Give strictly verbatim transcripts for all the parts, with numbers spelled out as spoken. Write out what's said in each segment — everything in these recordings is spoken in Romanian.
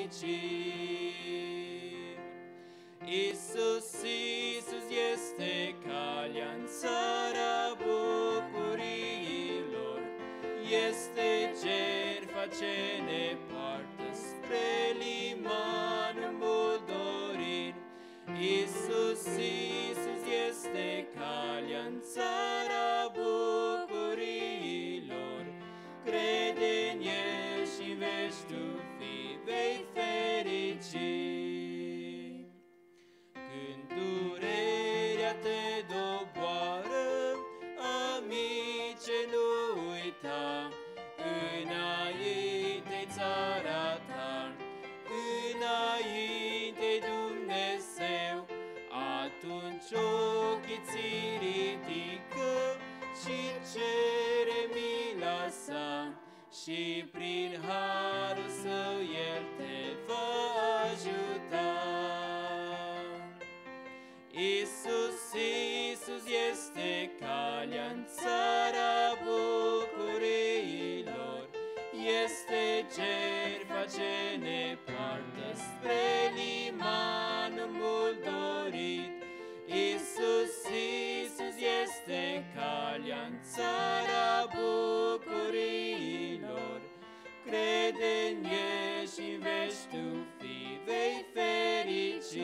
Iisus, Iisus este calea în țara bucuriilor, este jertfa ce ne poartă spre limanul mult dorit. Iisus, Iisus este calea în țara bucuriilor, crede în El și veci tu fi vei ferici. Când durerea te doboară, amice, nu uita, înainte-i țara ta, înainte-i Dumnezeu, atunci ochii ți ridică și cere mila sa, și prin harul său El te va ajuta. Iisus, Iisus este calea în țara bucuriilor, este jertfa ce ne poartă spre limanul mult dorit. Iisus, Iisus este calea în țara bucuriilor, crede în El și în veci tu fi vei ferici.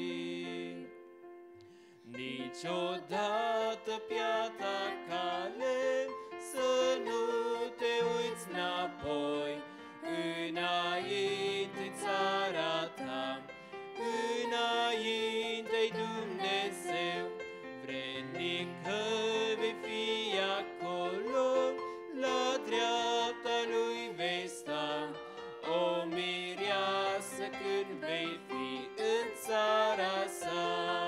Niciodată pe-a cale să nu te uiți înapoi, înainte-i țara ta, înainte-i Dumnezeu, vrednic că vei fi acolo, la dreapta Lui vei sta, o mireasă când vei fi în țara sa.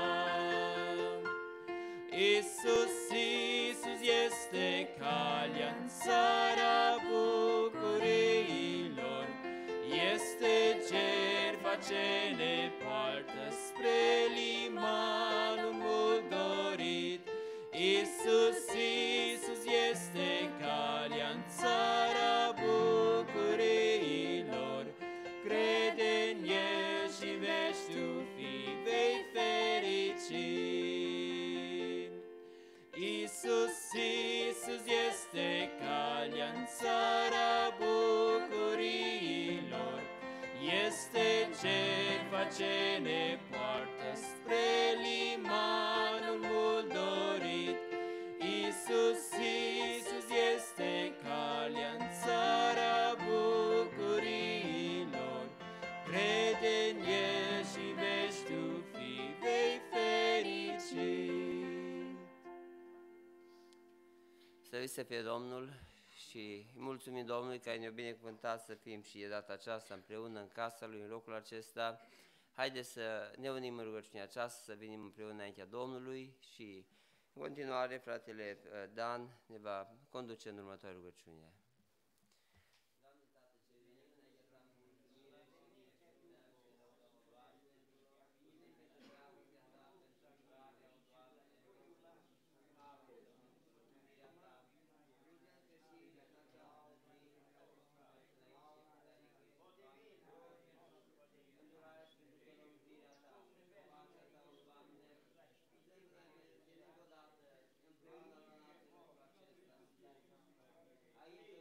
Iisus, Iisus este calea în țara bucuriilor, este jertfa ce ne poartă spre limanul mult dorit. Iisus, Iisus este calea în țara bucuriilor, crede în El și veci tu fi vei ferici. Iisus, Iisus este calea în țara bucuriilor, este jertfa ce ne poartă spre limanul mult dorit. Iisus, Iisus este calea în țara bucuriilor, crede în El și veci tu fi vei ferici. Slăvit să fie Domnul și mulțumim Domnului că ne-a binecuvântat să fim și de data aceasta împreună în casa Lui, în locul acesta. Haideți să ne unim în rugăciunea aceasta, să venim împreună înaintea Domnului și în continuare fratele Dan ne va conduce în următoarea rugăciune. Aici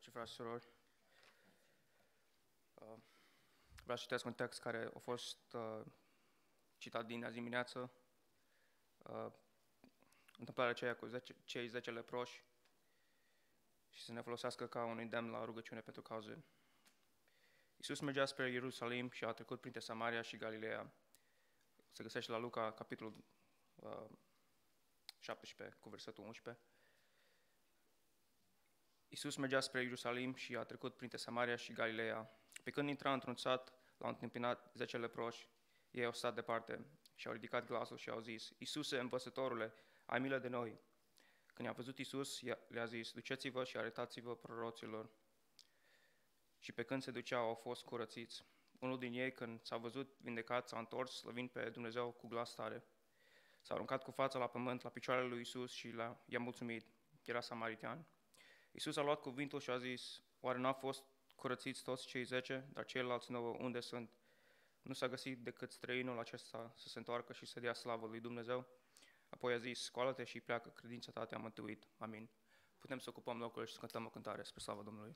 noștri, frați și surori. Uh, vreau să citesc un text care a fost uh, citat din azi dimineață, uh, întâmplarea aceea cu zece, cei zece leproși, și să ne folosească ca un îndemn la rugăciune pentru cauze. Iisus mergea spre Ierusalim și a trecut printre Samaria și Galileea. Se găsește la Luca, capitolul uh, șaptesprezece, cu versetul unsprezece. Iisus mergea spre Ierusalim și a trecut printre Samaria și Galileea. Pe când intra într-un sat, l-au întâmpinat zece leproși. Ei au stat departe și au ridicat glasul și au zis: Iisuse, învățătorule, ai milă de noi. Când i-a văzut Iisus, le-a zis: duceți-vă și arătați-vă prorocilor. Și pe când se duceau, au fost curățiți. Unul din ei, când s-a văzut vindecat, s-a întors, slăvind pe Dumnezeu cu glas tare. S-a aruncat cu fața la pământ, la picioarele lui Iisus și l-a, i-a mulțumit. Era samaritean. Iisus a luat cuvântul și a zis: oare n-au fost curățiți toți cei zece, dar ceilalți nouă unde sunt? Nu s-a găsit decât străinul acesta să se întoarcă și să dea slavă lui Dumnezeu? Apoi a zis: scoală-te și pleacă, credința ta te-a mântuit. Amin. Putem să ocupăm locurile și să cântăm o cântare spre slava Domnului.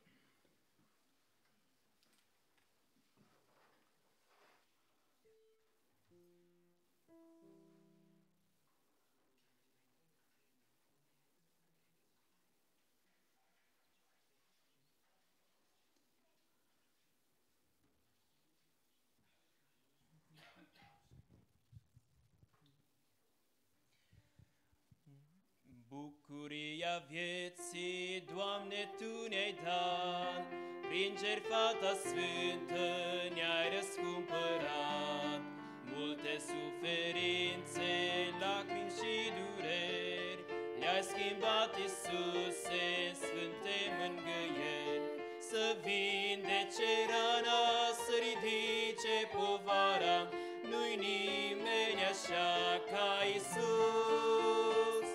Bucuria vieții, Doamne, Tu ne-ai dat, prin jertfa sfântă ne-ai răscumpărat. Multe suferințe, lacrimi și dureri, le-ai schimbat, Iisuse, sfânte mângâieri. Să vindece rana, să ridice povara, nu-i nimeni așa ca Iisus.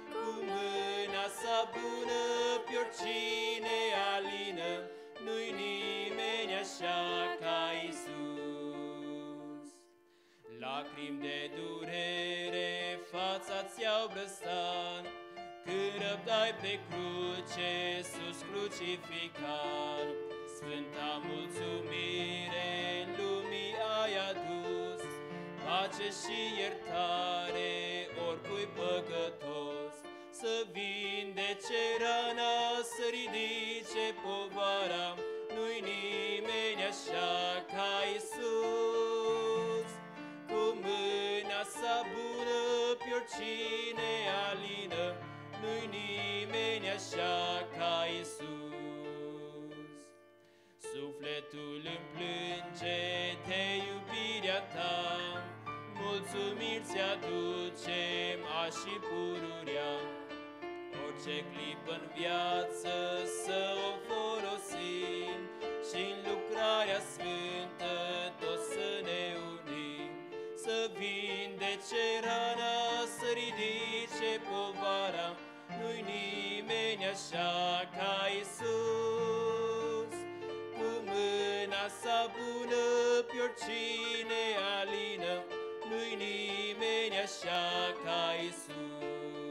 Sa bună pe oricine alină, nu-i nimeni așa ca Iisus. Lacrimi de durere fața ți-au brăstat, când răbdai pe cruce sus crucificat. Sfânta mulțumire lumii ai adus, pace și iertare oricui păcătos. Să vindece rana, să ridice povara, nu-i nimeni așa ca Iisus. Cu mâna sa bună pe oricine alină, nu-i nimeni așa ca Iisus. Sufletul îmi plânge de iubirea ta, mulțumiri ți-aducem a și pururea. Orice clipă-n viață să o folosim și-n lucrarea sfântă toți să ne unim. Să vindece rana, să ridice povara, nu-i nimeni așa ca Iisus. Cu mâna sa bună pe oricine alină, nu-i nimeni așa ca Iisus.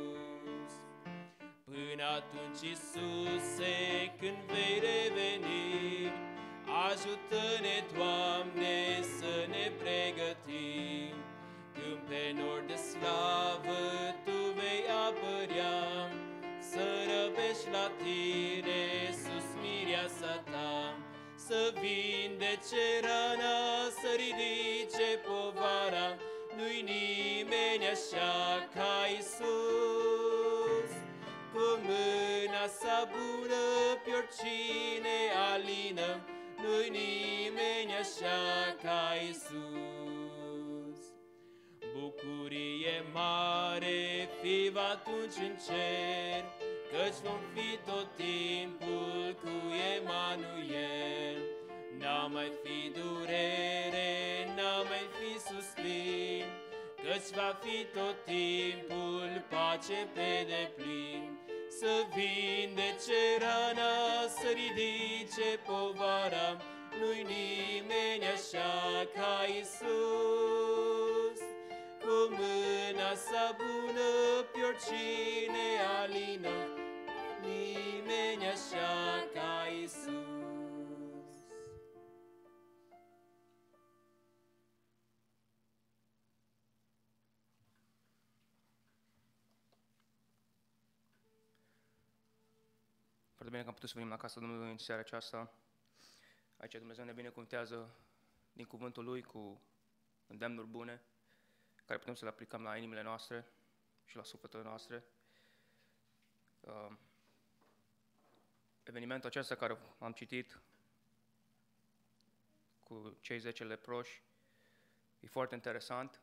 Până atunci, Iisuse, când vei reveni, ajută-ne, Doamne, să ne pregătim. Când pe nor de slavă Tu vei apărea, să răbești la Tine sus mireasa Ta. Să vindece rana, să ridice povara, nu-i nimeni așa ca Iisus. Cu mâna sa bună pe oricine alină, nu-i nimeni așa ca Iisus. Bucurie mare fi atunci în cer, căci vom fi tot timpul cu Emanuel. N-a mai fi durere, n-a mai fi suspin, căci va fi tot timpul pace pe deplin. Să vindece rana, să ridice povara, nu-i nimeni așa ca Iisus. Cu mâna sa bună pe oricine alină, nimeni deveni așa ca Isus. Foarte bine că am putut să venim la casa Domnului în seara aceasta. Aici Dumnezeu ne binecuvântează din cuvântul Lui cu îndemnuri bune, care putem să le aplicăm la inimile noastre și la sufletele noastre. Uh, evenimentul acesta care am citit cu cei zece leproși e foarte interesant.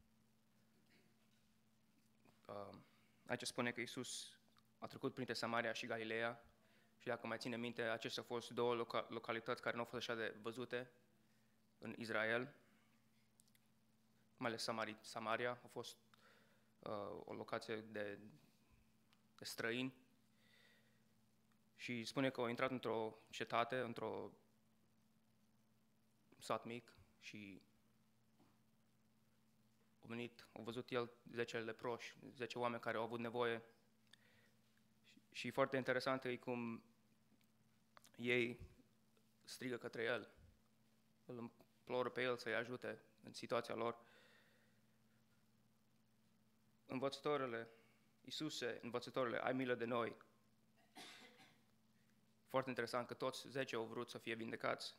Uh, aici spune că Iisus a trecut printre Samaria și Galileea și dacă mai ține minte, acestea au fost două loca- localități care nu au fost așa de văzute în Israel. Mai ales Samari- Samaria a fost uh, o locație de, de străini și spune că au intrat într-o cetate, într-o sat mic și au venit, au văzut el zece leproși, zece oameni care au avut nevoie și, și foarte interesant e cum ei strigă către el, îl imploră pe el să-i ajute în situația lor. Învățătorile, Iisuse, învățătorile, ai milă de noi. Foarte interesant că toți zece au vrut să fie vindecați.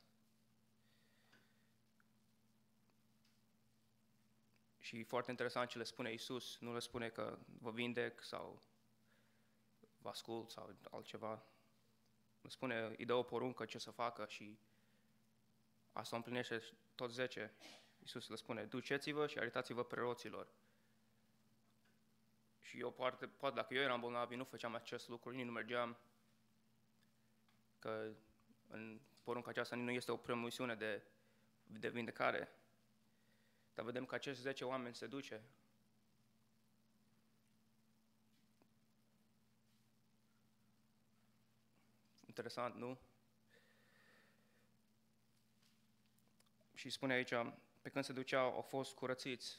Și foarte interesant ce le spune Iisus, nu le spune că vă vindec sau vă ascult sau altceva. Le spune, îi dă o poruncă ce să facă și asta împlinește toți zece. Iisus le spune, duceți-vă și arătați-vă preoților. Și eu, poate, poate dacă eu eram bolnav, eu nu făceam acest lucru, nici nu mergeam, că în porunca aceasta nu este o promisiune de, de vindecare. Dar vedem că acești zece oameni se duce. Interesant, nu? Și spune aici, pe când se duceau, au fost curățiți.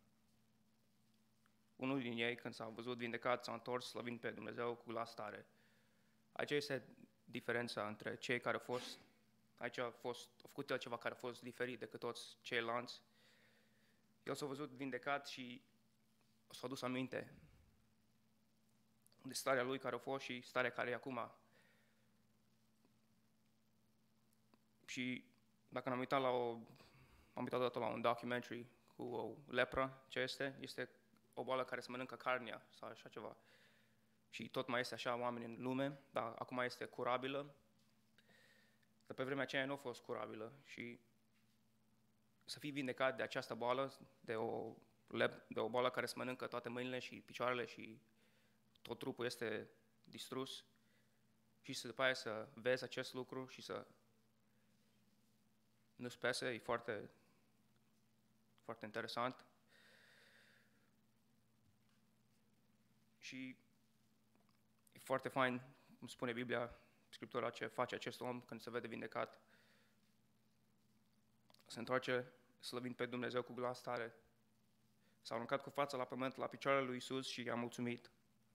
Unul din ei, când s-a văzut vindecat, s-a întors slăvind pe Dumnezeu cu glas tare. Aici este diferența între cei care au fost, aici a, fost, a făcut el ceva care a fost diferit decât toți ceilalți. El s-a văzut vindecat și s-a adus aminte de starea lui care a fost și starea care e acum. Și dacă ne-am uitat la o, am uitat odată la un documentary cu o lepră, ce este? Este o boală care se mănâncă carnea sau așa ceva. Și tot mai este așa oameni în lume, dar acum este curabilă. Dar pe vremea aceea nu a fost curabilă și să fii vindecat de această boală, de o, de o boală care se mănâncă toate mâinile și picioarele și tot trupul este distrus și să după aia să vezi acest lucru și să nu-ți pese, e foarte, foarte interesant. Și e foarte fain, cum spune Biblia, Scriptura, ce face acest om când se vede vindecat. Se întoarce slăvind pe Dumnezeu cu glas tare. S-a aruncat cu fața la pământ, la picioarele lui Iisus și i-a mulțumit.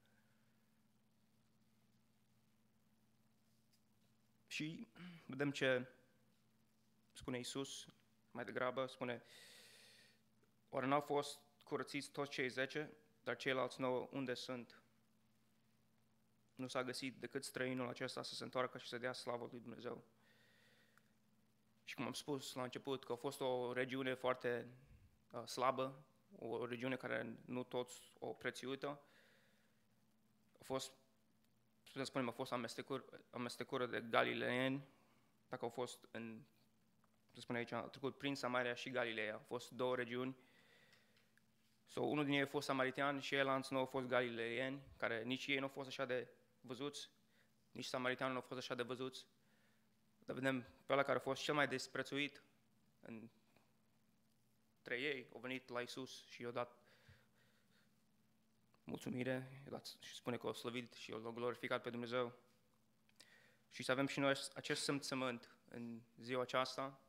Și vedem ce spune Iisus mai degrabă, spune, oare n-au fost curățiți toți cei zece, dar ceilalți nouă unde sunt? Nu s-a găsit decât străinul acesta să se întoarcă și să dea slavă lui Dumnezeu. Și cum am spus la început, că a fost o regiune foarte uh, slabă, o regiune care nu toți o prețuită. A fost, să spunem, a fost amestecură, amestecură de galileeni, dacă au fost în, să spunem aici, au trecut prin Samaria și Galileea. Au fost două regiuni. So, unul din ei a fost samaritean și ceilalți nu au fost galileieni, care nici ei nu au fost așa de văzuți, nici samariteanul nu au fost așa de văzuți. Dar vedem pe ăla care a fost cel mai desprețuit între ei, a venit la Iisus și i-a dat mulțumire, i-a dat, și spune că a slăvit și i-a glorificat pe Dumnezeu. Și să avem și noi acest simțământ în ziua aceasta.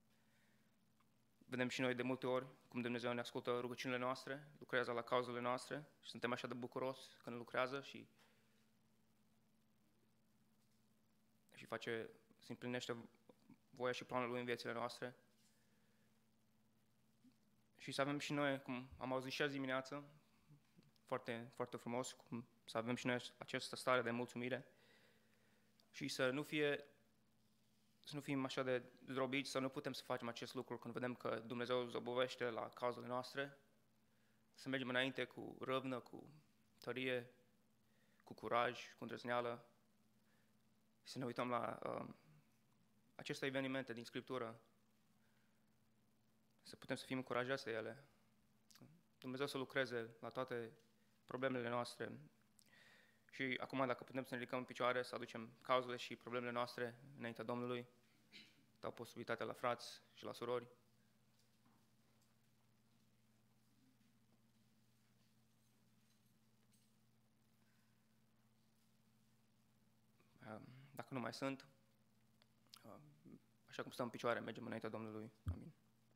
Vedem și noi de multe ori cum Dumnezeu ne ascultă rugăciunile noastre, lucrează la cauzele noastre și suntem așa de bucuroși când lucrează și face, se împlinește voia și planul Lui în viețile noastre. Și să avem și noi, cum am auzit și azi dimineață, foarte, foarte frumos, cum să avem și noi această stare de mulțumire și să nu fie, să nu fim așa de zdrobiți, să nu putem să facem acest lucru când vedem că Dumnezeu zăbovește la cauzele noastre, să mergem înainte cu râvnă, cu tărie, cu curaj, cu îndrăzneală și să ne uităm la uh, aceste evenimente din Scriptură, să putem să fim încurajați de ele. Dumnezeu să lucreze la toate problemele noastre. Și acum, dacă putem să ne ridicăm în picioare, să aducem cauzele și problemele noastre înaintea Domnului, dau posibilitatea la frați și la surori. Dacă nu mai sunt, așa cum stăm în picioare, mergem înaintea Domnului. Amin.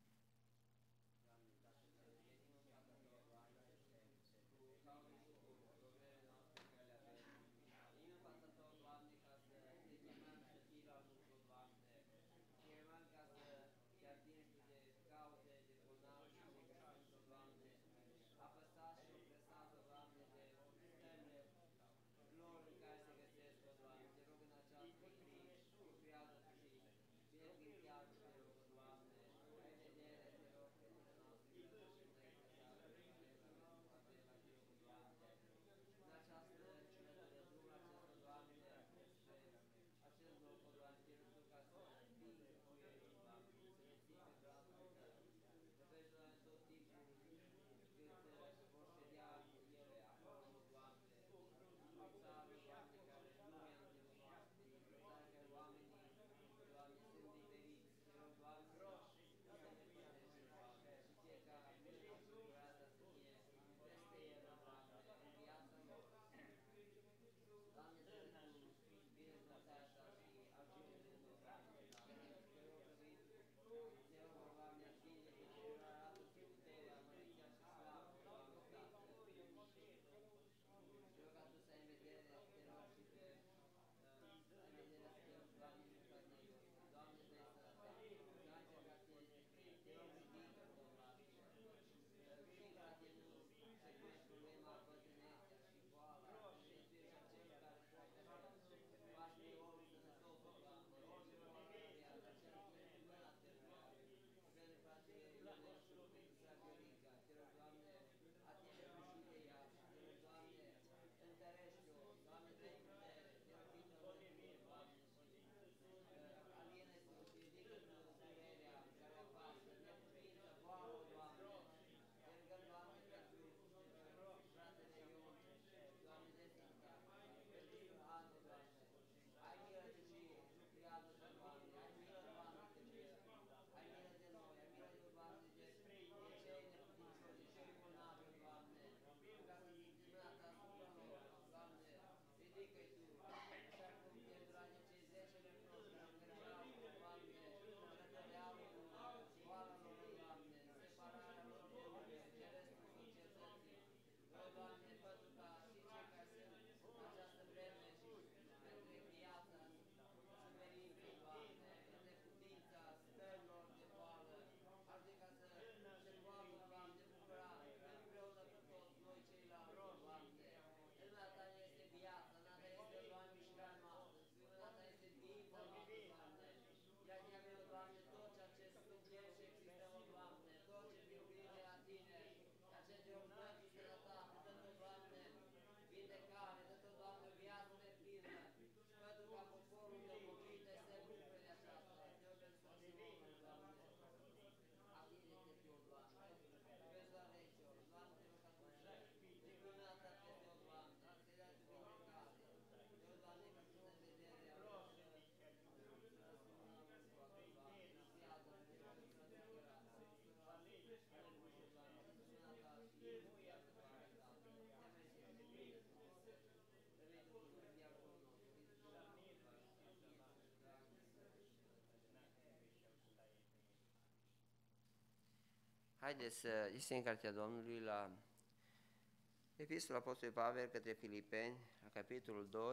Haideți să citim Cartea Domnului la Epistola Apostolului Pavel către Filipeni, la capitolul doi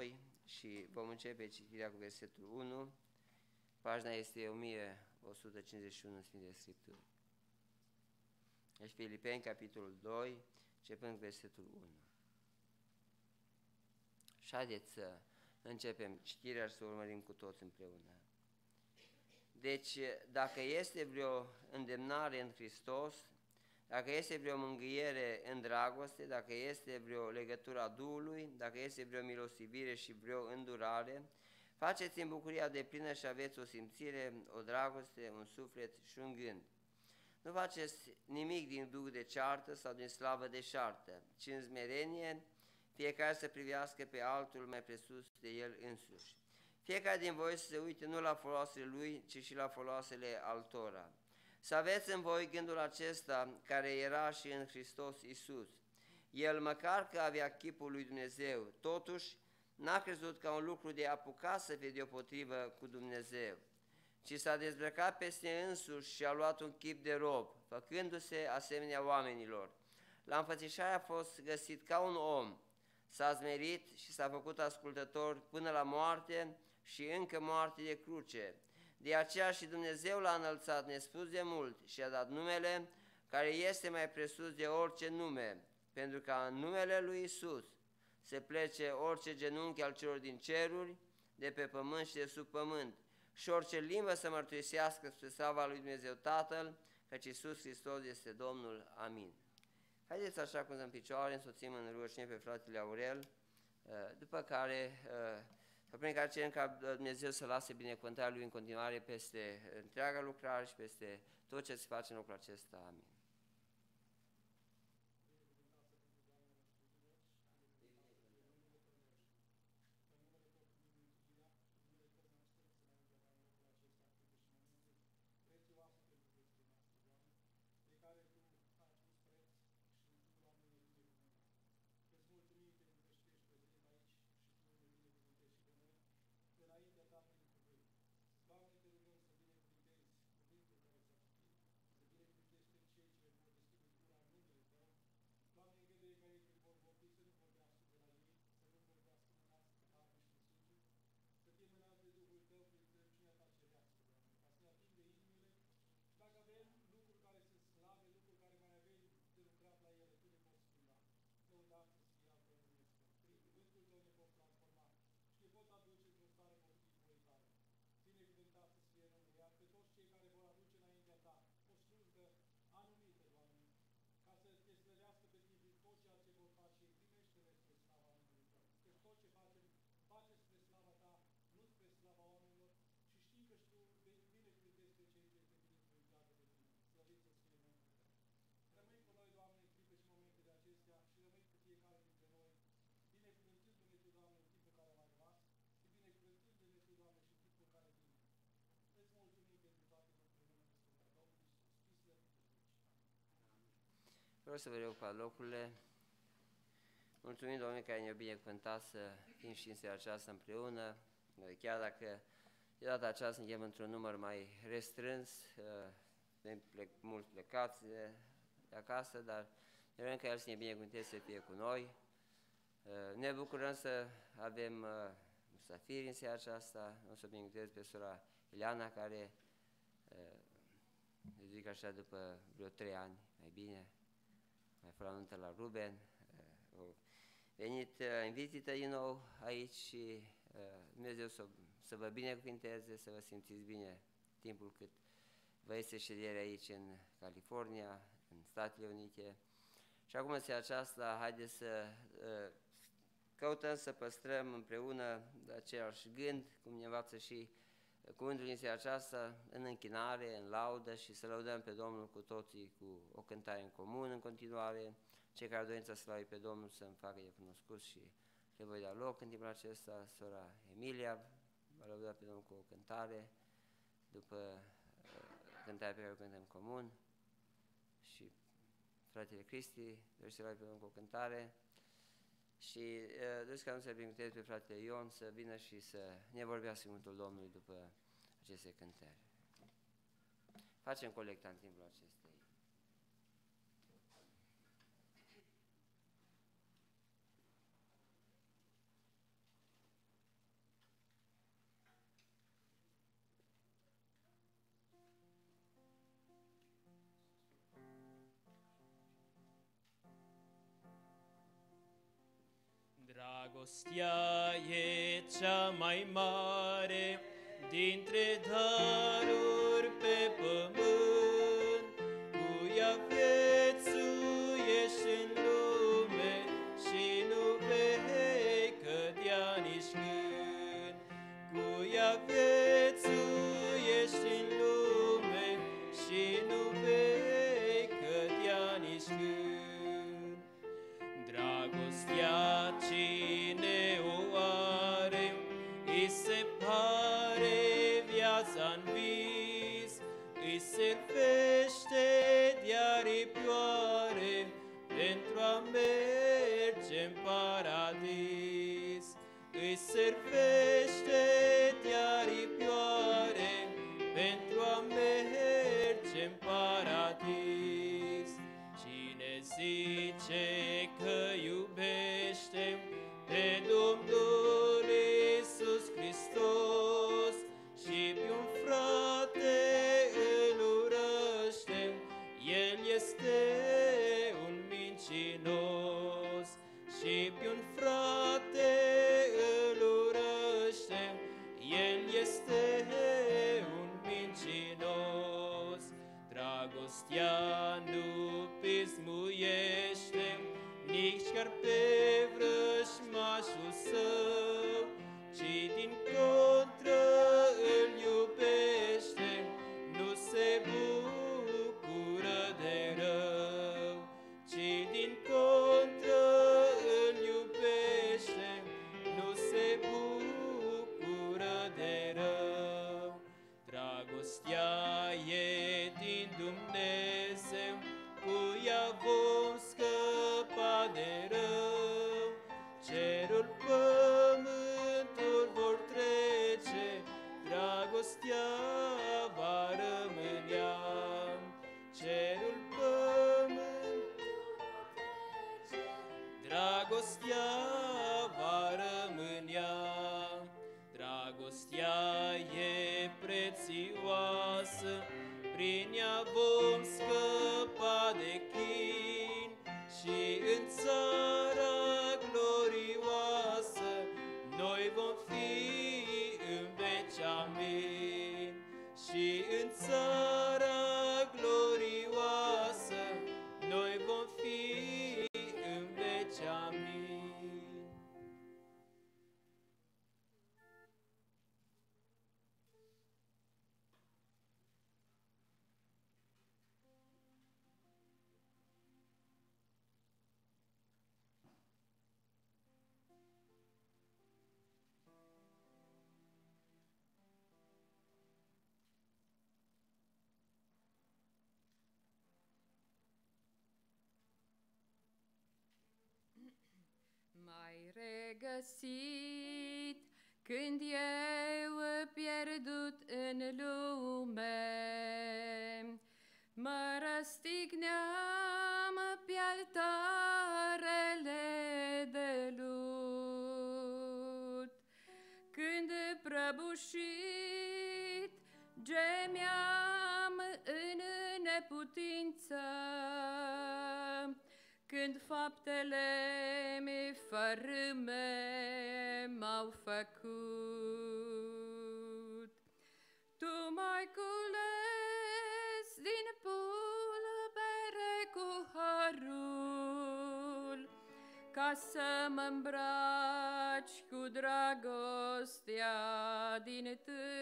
și vom începe citirea cu versetul unu. Pagina este o mie o sută cincizeci și unu în Sfintele Scripturi. Deci Filipeni, capitolul doi, începând cu versetul unu. Și haideți să începem citirea și să urmărim cu toți împreună. Deci, dacă este vreo îndemnare în Hristos, dacă este vreo mângâiere în dragoste, dacă este vreo legătură a Duhului, dacă este vreo milostivire și vreo îndurare, faceți în bucuria deplină și aveți o simțire, o dragoste, un suflet și un gând. Nu faceți nimic din duh de ceartă sau din slavă de șartă, ci în smerenie fiecare să privească pe altul mai presus de el însuși. Fiecare din voi să se uite nu la foloasele lui, ci și la foloasele altora. Să aveți în voi gândul acesta care era și în Hristos Iisus. El, măcar că avea chipul lui Dumnezeu, totuși n-a crezut ca un lucru de apucat să fie deopotrivă cu Dumnezeu, ci s-a dezbrăcat pe sine însuși și a luat un chip de rob, făcându-se asemenea oamenilor. La înfățișare a fost găsit ca un om, s-a zmerit și s-a făcut ascultător până la moarte și încă moarte de cruce. De aceea și Dumnezeu l-a înălțat nespus de mult și a dat numele care este mai presus de orice nume, pentru ca în numele lui Iisus se plece orice genunchi al celor din ceruri, de pe pământ și de sub pământ, și orice limbă să mărturisească spre slava lui Dumnezeu Tatăl, căci Iisus Hristos este Domnul. Amin. Haideți așa cum în picioare, însoțim în rugăciune pe fratele Aurel, după care, prin care cerem ca Dumnezeu să lase binecuvântarea Lui în continuare peste întreaga lucrare și peste tot ce se face în locul acesta. Amin. Vreau să vă reocupați locurile. Mulțumim, Domnule, care ne-a binecuvântat să fim și în seara aceasta împreună. Chiar dacă de data aceasta suntem într-un număr mai restrâns, plec, mulți plecați de, de acasă, dar ne vrem ca El să ne binecuvânteze să fie cu noi. Ne bucurăm să avem musafiri în seara aceasta. O să binecuvântez pe sora Ileana, care, zic așa, după vreo trei ani, mai bine, mai fără anuntă la Ruben, a venit în vizită din nou aici și Dumnezeu să, să vă binecuvinteze, să vă simțiți bine timpul cât vă este ședere aici în California, în Statele Unite. Și acum în seara aceasta, haideți să căutăm să păstrăm împreună același gând, cum ne învață și cuvântul din seara aceasta, în închinare, în laudă și să lăudăm pe Domnul cu toții cu o cântare în comun în continuare. Cei care au dorința să laude pe Domnul să-mi facă de cunoscut și le voi da loc în timpul acesta. Sora Emilia va lăuda pe Domnul cu o cântare, după uh, cântarea pe care o cântăm în comun, și fratele Cristi dorește să laude pe Domnul cu o cântare. Și uh, doresc ca nu să-l binecuvântez pe fratele Ion să vină și să ne vorbească cuvântul Domnului după aceste cântări. Facem colecta în timpul acestei. Dragostea e cea mai mare dintre daruri pe pământ, cu ea viețuiești în lume și nu vei cădea nici când. Cu ea viețuiești în lume și nu vei cădea nici când. Dragostea cine o are, îi se pare viața-n vis, îi servește de aripioare pentru a merge-n paradis. Îi servește de aripioare pentru a merge-n paradis. Cine zice că iubește pe Domnul Iisus Hristos și pe un frate îl urăște, el este un mincinos. Și pe un frate îl urăște, el este un mincinos. Dragostea nu pismuiește, nici chiar pe vrăjmașul său, ci din contră îl iubește, nu se bucură de rău. Ci din contră îl iubește, nu se bucură de rău. Dragostea e din Dumnezeu, cu ea vom scăpa de rău. Cerul, pământul vor trece, dragostea va rămânea. Cerul, pământul vor trece, dragostea va rămânea. Dragostea e prețioasă, prin ea vom scăpa de chin și în țara glorioasă noi vom fi în veci, amin. Și în țara glorioasă noi vom fi în veci, amin. M-ai regăsit când eu pierdut în lume, mă răstigneam pe altarele de lut. Când prăbușit gemeam în neputință, când faptele mi fărâme m-au făcut. Tu m-ai cules din pulbere cu harul, ca să mă îmbraci cu dragostea din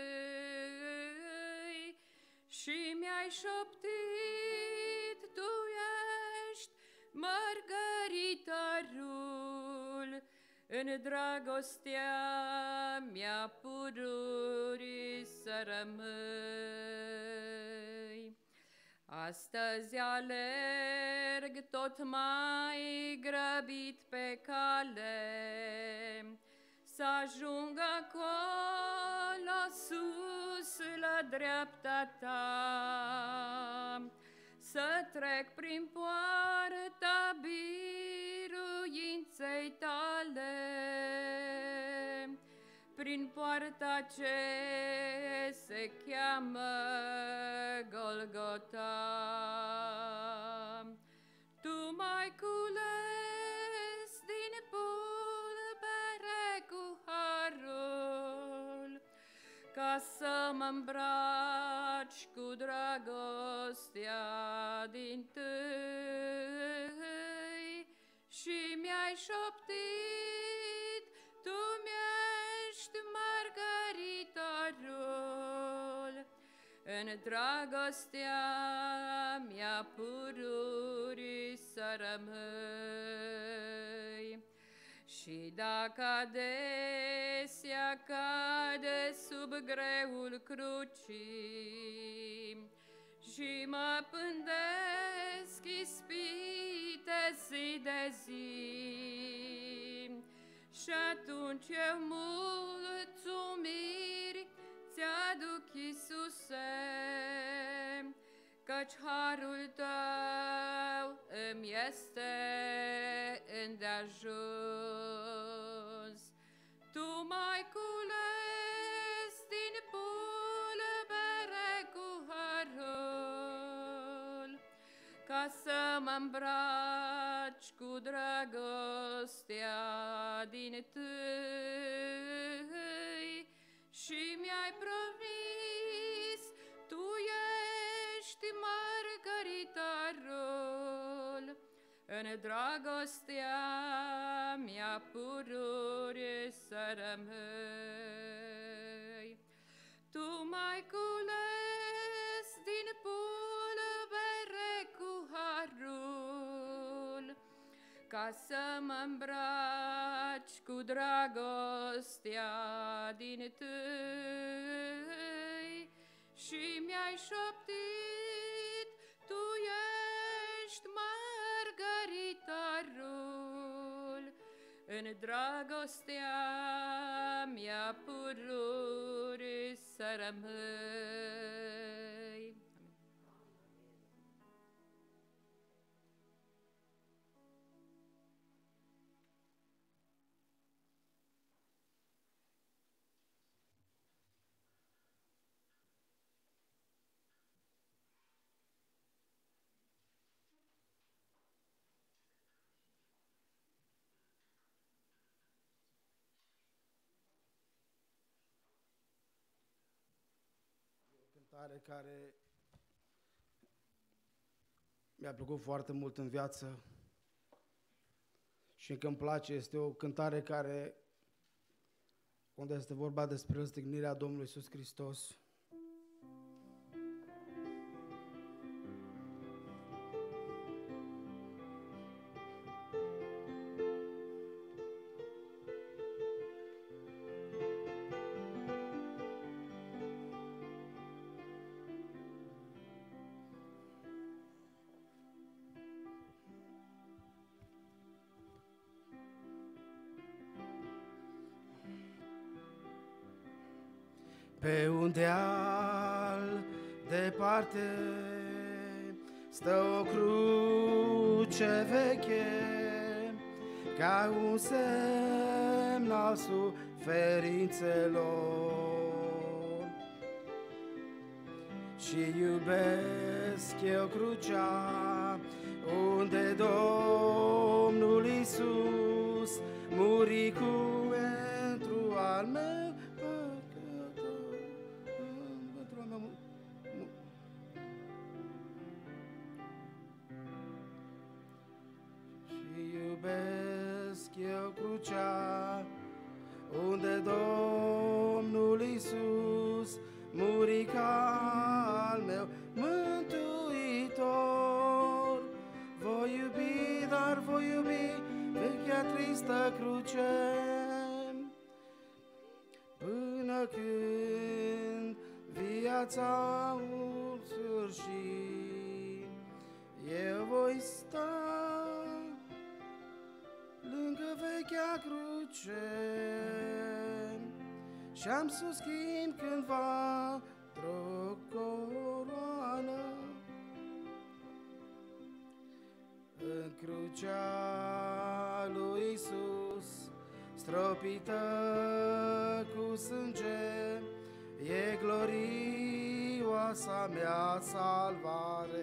tâi și mi-ai șoptit, tu ești mărgăritarul, în dragostea mea pururi să rămâi. Astăzi alerg tot mai grăbit pe cale, să ajung acolo sus la dreapta ta, să trec prin poarta biruinței tale, prin poarta ce se cheamă Golgota. Tu m-ai cules din pulbere îmbraci cu dragostea dintâi și mi-ai șoptit, tu mi-ești margaritarul, în dragostea mea pururi să rămâi. Și dacă adesea cade sub greul crucii și mă pândesc ispite zi de zi, și atunci eu mulțumiri ți-aduc, Iisuse, căci harul tău îmi este îndeajuns. Tu m-ai cules din pulbere cu harul, ca să mă îmbraci cu dragostea dintâi și mi-ai promis, tu ești margaritarul, în dragostea mea pururi să rămâi. Tu m-ai cules din pulbere cu harul, ca să mă îmbraci cu dragostea dintâi și mi-ai șoptit, tu ești margaritarul, în dragostea mea pururi să rămâi. Cântare care mi-a plăcut foarte mult în viață și încă îmi place. Este o cântare care, unde este vorba despre răstignirea Domnului Iisus Hristos. Pe un deal departe stă o cruce veche, ca un semn al suferințelor. Și iubesc eu crucea unde Domnul Iisus muri cu pentru al meu. Crucea unde Domnul Iisus muri ca al meu mântuitor. Voi iubi, dar voi iubi vechea tristă cruce, până când viața o sfârși. Eu voi sta lângă vechea cruce și-am să schimb cândva într-o coroană. În crucea lui Iisus, stropită cu sânge, e glorioasa mea salvare.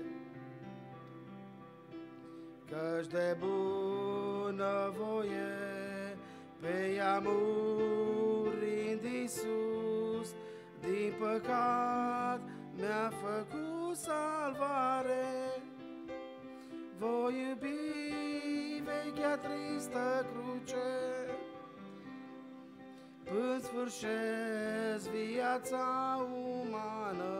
Căci de bună voie pe ea murind Iisus, din păcat mi-a făcut salvare. Voi iubi vechea tristă cruce, până sfârșesc viața umană.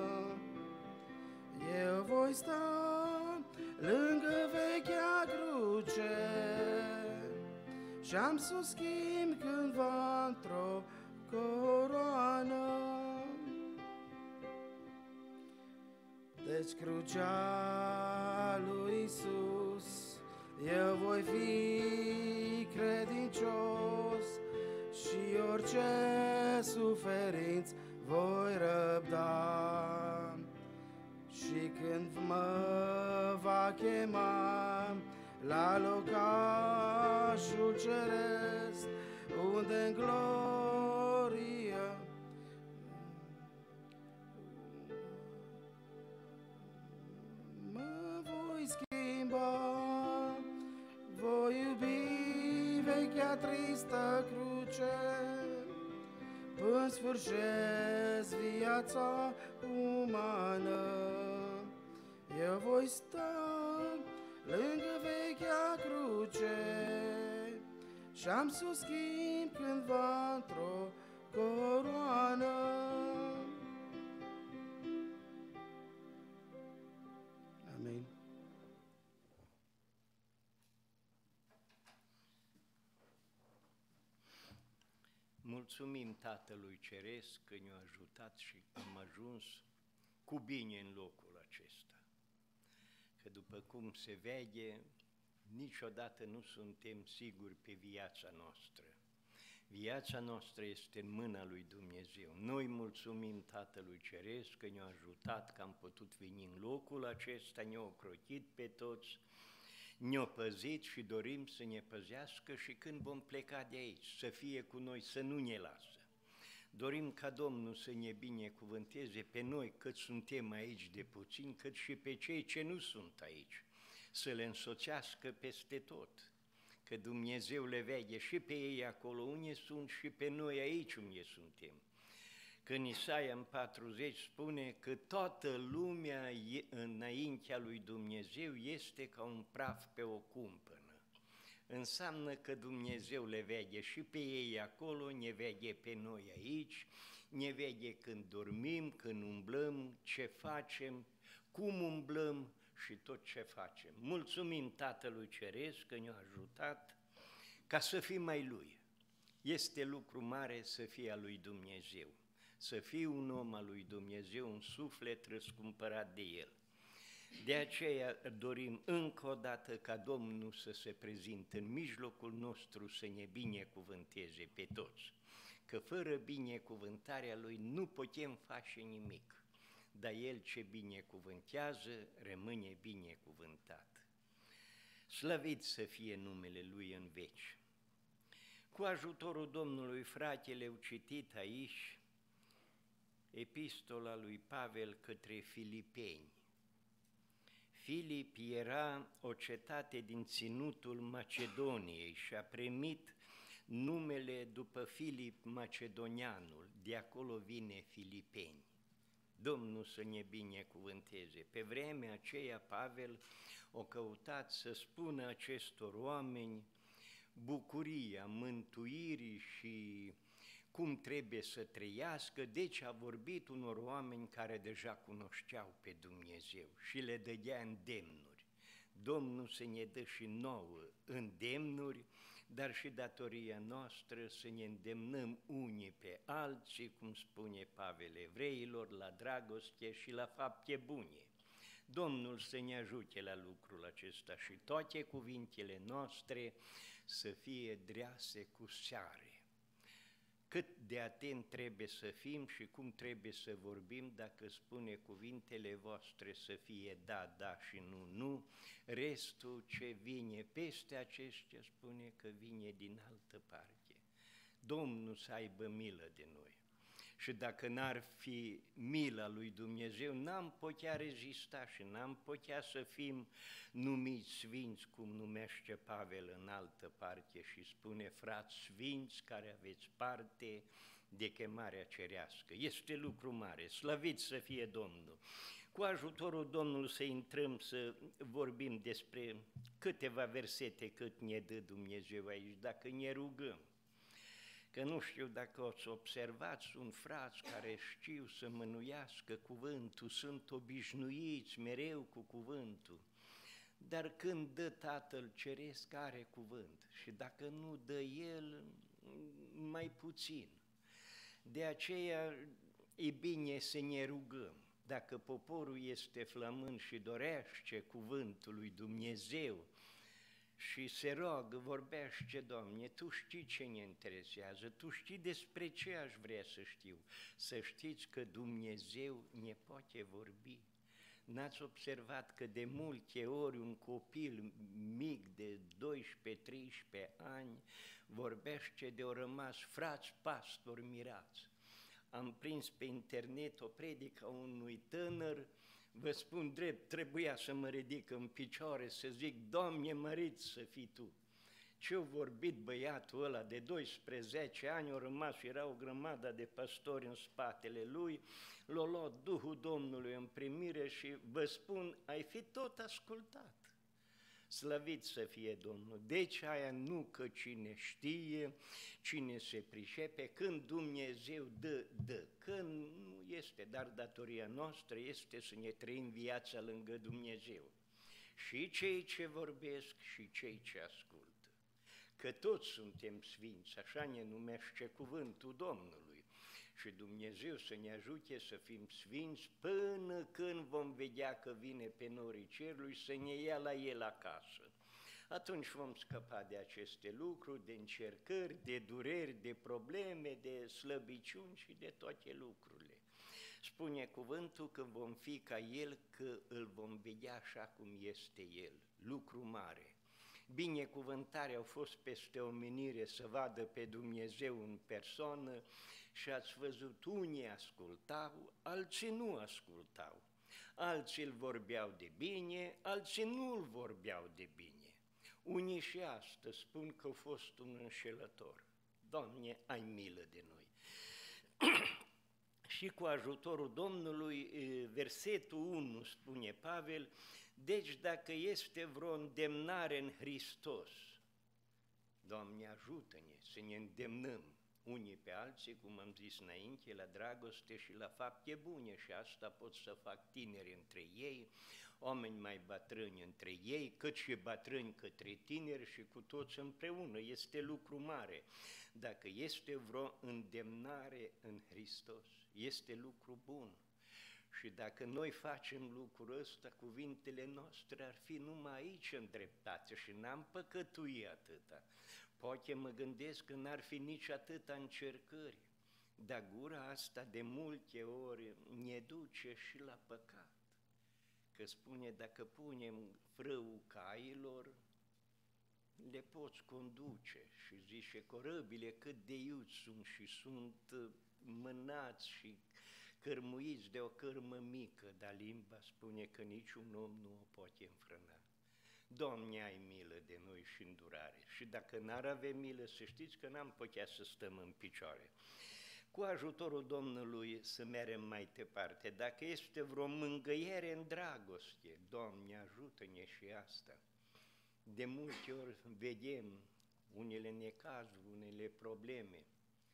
Eu voi sta lângă vechea cruce și-am să o schimb cândva într-o coroană. Deci crucea lui Iisus, eu voi fi credincios și orice suferință voi răbda. Și când mă va chema la locașul ceresc, unde în glorie mă voi schimba, voi iubi vechea tristă cruce, până sfârșesc viața umană. Eu voi sta lângă vechea cruce și-am să o schimb cândva într-o coroană. Amin. Mulțumim Tatălui Ceresc că ne-a ajutat și am ajuns cu bine în locul acesta. Că după cum se vede, niciodată nu suntem siguri pe viața noastră. Viața noastră este în mâna lui Dumnezeu. Noi mulțumim Tatălui Ceresc că ne-a ajutat, că am putut veni în locul acesta, ne-a ocrotit pe toți, ne-a păzit și dorim să ne păzească și când vom pleca de aici, să fie cu noi, să nu ne lasă. Dorim ca Domnul să ne binecuvânteze pe noi, cât suntem aici de puțin, cât și pe cei ce nu sunt aici, să le însoțească peste tot, că Dumnezeu le vede și pe ei acolo unde sunt și pe noi aici unde suntem. Că în Isaia în patruzeci spune că toată lumea înaintea lui Dumnezeu este ca un praf pe o cumpănă. Înseamnă că Dumnezeu le vede și pe ei acolo, ne vede pe noi aici, ne vede când dormim, când umblăm, ce facem, cum umblăm și tot ce facem. Mulțumim Tatălui Ceresc că ne-a ajutat ca să fim mai Lui. Este lucru mare să fie a lui Dumnezeu, să fii un om al lui Dumnezeu, un suflet răscumpărat de El. De aceea dorim încă o dată ca Domnul să se prezinte în mijlocul nostru, să ne binecuvânteze pe toți, că fără binecuvântarea Lui nu putem face nimic, dar El ce binecuvântează rămâne binecuvântat. Slăvit să fie numele Lui în veci. Cu ajutorul Domnului, fratele, au citit aici epistola lui Pavel către Filipeni. Filip era o cetate din ținutul Macedoniei și a primit numele după Filip Macedonianul, de acolo vine Filipeni. Domnul să ne binecuvânteze. Pe vremea aceea Pavel o căutat să spună acestor oameni bucuria mântuirii și cum trebuie să trăiască, deci a vorbit unor oameni care deja cunoșteau pe Dumnezeu și le dădea îndemnuri. Domnul să ne dă și nouă îndemnuri, dar și datoria noastră să ne îndemnăm unii pe alții, cum spune Pavel evreilor, la dragoste și la fapte bune. Domnul să ne ajute la lucrul acesta și toate cuvintele noastre să fie drease cu seare. Cât de atent trebuie să fim și cum trebuie să vorbim, dacă spune cuvintele voastre să fie da, da și nu, nu, restul ce vine peste aceștia spune că vine din altă parte. Domnul să aibă milă de noi. Și dacă n-ar fi mila lui Dumnezeu, n-am putea rezista și n-am putea să fim numiți sfinți, cum numește Pavel în altă parte și spune, frați sfinți care aveți parte de chemarea cerească. Este lucru mare, slăvit să fie Domnul. Cu ajutorul Domnului să intrăm să vorbim despre câteva versete cât ne dă Dumnezeu aici, dacă ne rugăm. Că nu știu dacă ați observat, sunt frați care știu să mânuiască cuvântul, sunt obișnuiți mereu cu cuvântul, dar când dă Tatăl Ceresc are cuvânt și dacă nu dă El, mai puțin. De aceea e bine să ne rugăm. Dacă poporul este flămând și dorește cuvântul lui Dumnezeu și se roagă, vorbește, Doamne, Tu știi ce ne interesează, Tu știi despre ce aș vrea să știu. Să știți că Dumnezeu ne poate vorbi. N-ați observat că de multe ori un copil mic de doisprezece treisprezece ani vorbește de o rămas frați pastori mirați. Am prins pe internet o predică a unui tânăr, vă spun drept, trebuia să mă ridic în picioare, să zic, Doamne, mărit să fii Tu. Ce-a vorbit băiatul ăla de doisprezece ani, au rămas și era o grămadă de păstori în spatele lui, l-a luat Duhul Domnului în primire și vă spun, ai fi tot ascultat. Slăvit să fie Domnul. Deci aia nu că cine știe, cine se pricepe, când Dumnezeu dă, dă. Când nu este, dar datoria noastră este să ne trăim viața lângă Dumnezeu. Și cei ce vorbesc și cei ce ascultă. Că toți suntem sfinți, așa ne numește cuvântul Domnului. Și Dumnezeu să ne ajute să fim sfinți până când vom vedea că vine pe norii cerului să ne ia la El acasă. Atunci vom scăpa de aceste lucruri, de încercări, de dureri, de probleme, de slăbiciuni și de toate lucrurile. Spune cuvântul că vom fi ca El, că îl vom vedea așa cum este El, lucru mare. Binecuvântarea au fost peste omenire să vadă pe Dumnezeu în persoană și ați văzut, unii ascultau, alții nu ascultau. Alții îl vorbeau de bine, alții nu îl vorbeau de bine. Unii și astăzi spun că a fost un înșelător. Doamne, ai milă de noi! Și cu ajutorul Domnului, versetul unu spune Pavel, deci dacă este vreo îndemnare în Hristos, Doamne, ajută-ne să ne îndemnăm unii pe alții, cum am zis înainte, la dragoste și la fapte bune, și asta pot să fac tineri între ei, oameni mai bătrâni între ei, cât și bătrâni către tineri și cu toți împreună. Este lucru mare. Dacă este vreo îndemnare în Hristos, este lucru bun. Și dacă noi facem lucrul ăsta, cuvintele noastre ar fi numai aici îndreptate și n-am păcătuit atâta. Poate mă gândesc că n-ar fi nici atâta încercări, dar gura asta de multe ori ne duce și la păcat. Că spune, dacă punem frâul cailor, le poți conduce și zice, corăbile cât de iuți sunt și sunt mânați și cărmuiți de o cărmă mică, dar limba spune că niciun om nu o poate înfrâna. Doamne, ai milă de noi și îndurare. Și dacă n-ar avea milă, să știți că n-am putea să stăm în picioare. Cu ajutorul Domnului să mergem mai departe. Dacă este vreo mângâiere în dragoste, Doamne, ajută-ne și asta. De multe ori vedem unele necazuri, unele probleme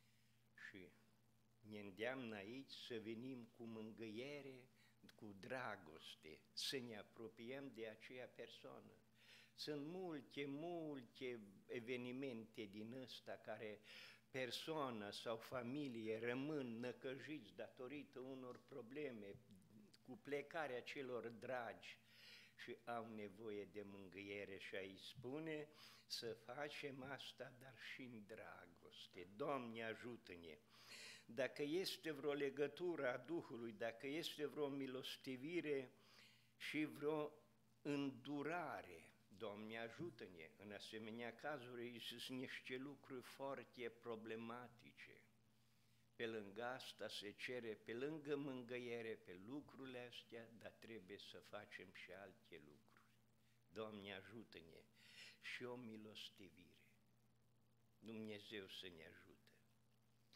și ne îndeamnă aici să venim cu mângâiere, cu dragoste, să ne apropiem de aceea persoană. Sunt multe, multe evenimente din ăsta care persoana sau familie rămân năcăjiți datorită unor probleme, cu plecarea celor dragi și au nevoie de mângâiere și aici spune să facem asta, dar și în dragoste. Doamne, ajută-ne! Dacă este vreo legătură a Duhului, dacă este vreo milostivire și vreo îndurare, Doamne, ajută-ne! În asemenea cazuri sunt niște lucruri foarte problematice. Pe lângă asta se cere, pe lângă mângâiere, pe lucrurile astea, dar trebuie să facem și alte lucruri. Doamne, ajută-ne! Și o milostivire. Dumnezeu să ne ajute.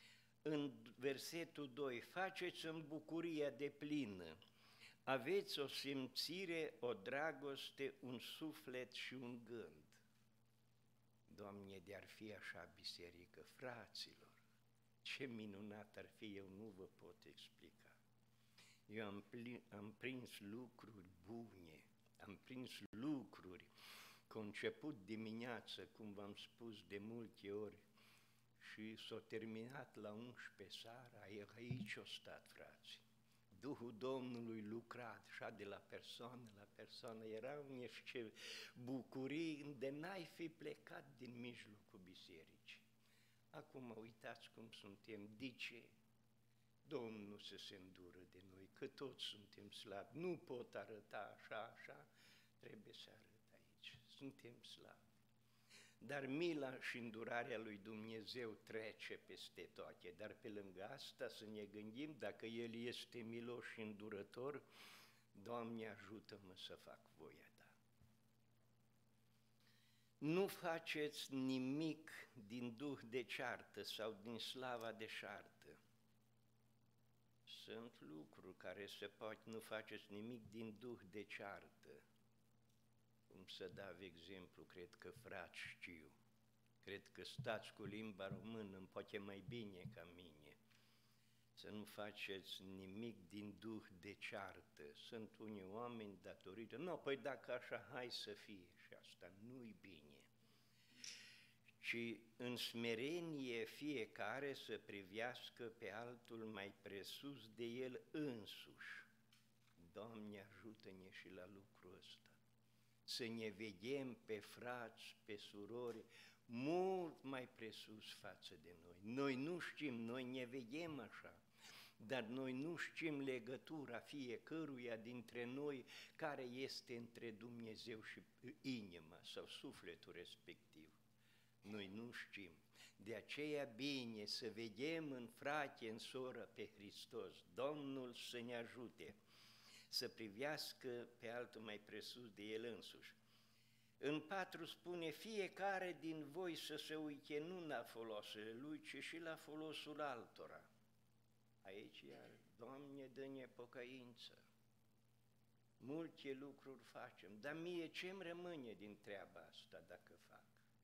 în versetul doi, faceți în bucuria de plină, aveți o simțire, o dragoste, un suflet și un gând. Doamne, de-ar fi așa biserică, fraților, ce minunat ar fi, eu nu vă pot explica. Eu am, plin, am prins lucruri bune, am prins lucruri conceput dimineață, cum v-am spus de multe ori, și s-a terminat la unsprezece seara, aici o stat, frații. Duhul Domnului lucra așa de la persoană la persoană, erau niște bucurii de n-ai fi plecat din mijlocul bisericii. Acum uitați cum suntem, de ce? Domnul să se îndură de noi, că toți suntem slabi, nu pot arăta așa, așa, trebuie să arăt aici, suntem slabi. Dar mila și îndurarea lui Dumnezeu trece peste toate, dar pe lângă asta să ne gândim, dacă El este milos și îndurător, Doamne, ajută-mă să fac voia Ta. Nu faceți nimic din duh de ceartă sau din slava de șartă. Sunt lucruri care se poate, nu faceți nimic din duh de ceartă. Cum să dau exemplu, cred că frați știu, cred că stați cu limba română, poate mai bine ca mine, să nu faceți nimic din duh de ceartă. Sunt unii oameni datorită, nu, păi dacă așa, hai să fie, și asta nu-i bine, ci în smerenie fiecare să privească pe altul mai presus de el însuși. Doamne, ajută-ne și la lucrul ăsta. Să ne vedem pe frați, pe surori, mult mai presus față de noi. Noi nu știm, noi ne vedem așa, dar noi nu știm legătura fiecăruia dintre noi care este între Dumnezeu și inima sau sufletul respectiv. Noi nu știm. De aceea bine să vedem în frate, în soră pe Hristos. Domnul să ne ajute să privească pe altul mai presus de el însuși. În patru spune, fiecare din voi să se uite nu la folosele lui, ci și la folosul altora. Aici iar, Doamne, dă-ne pocăință. Multe lucruri facem, dar mie ce-mi rămâne din treaba asta dacă fac?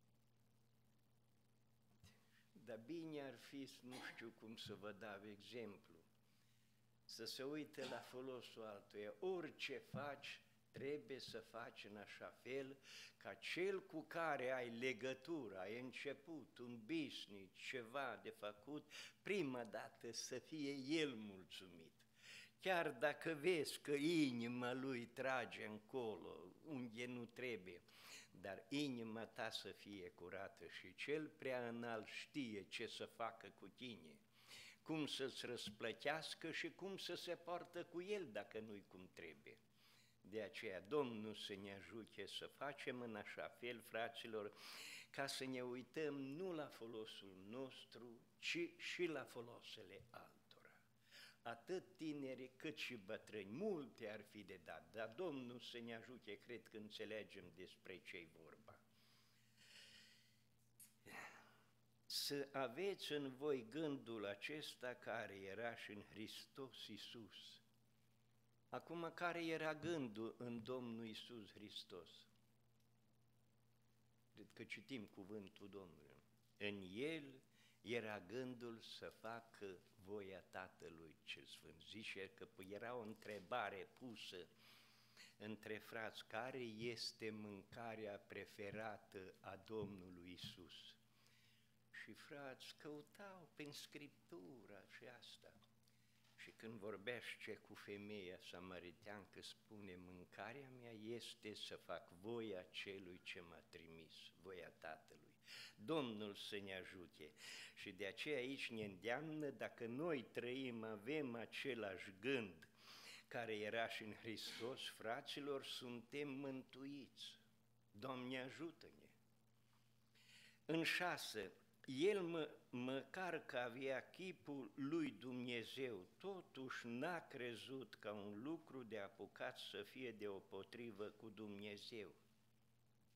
Dar bine ar fi, nu știu cum să vă dau exemplu, să se uite la folosul altuia. Orice faci, trebuie să faci în așa fel ca cel cu care ai legătură, ai început un business, ceva de făcut, prima dată să fie el mulțumit. Chiar dacă vezi că inima lui trage încolo, unde nu trebuie, dar inima ta să fie curată și cel prea înalt știe ce să facă cu tine, cum să-ți răsplătească și cum să se poartă cu el dacă nu-i cum trebuie. De aceea Domnul să ne ajute să facem în așa fel, fraților, ca să ne uităm nu la folosul nostru, ci și la folosele altora. Atât tineri cât și bătrâni, multe ar fi de dat, dar Domnul să ne ajute, cred că înțelegem despre ce-i vorba. Să aveți în voi gândul acesta care era și în Hristos Iisus. Acum, care era gândul în Domnul Iisus Hristos? Cred că citim cuvântul Domnului. În El era gândul să facă voia Tatălui cel Sfânt. Zice că era o întrebare pusă între frați, care este mâncarea preferată a Domnului Iisus? Și frați căutau prin Scriptura și asta. Și când vorbește cu femeia samariteancă, spune, mâncarea mea este să fac voia celui ce m-a trimis, voia Tatălui. Domnul să ne ajute. Și de aceea aici ne îndeamnă, dacă noi trăim, avem același gând care era și în Hristos, fraților, suntem mântuiți. Doamne, ajută-ne! În șase, el mă, măcar că avea chipul lui Dumnezeu, totuși n-a crezut ca un lucru de apucat să fie deopotrivă cu Dumnezeu.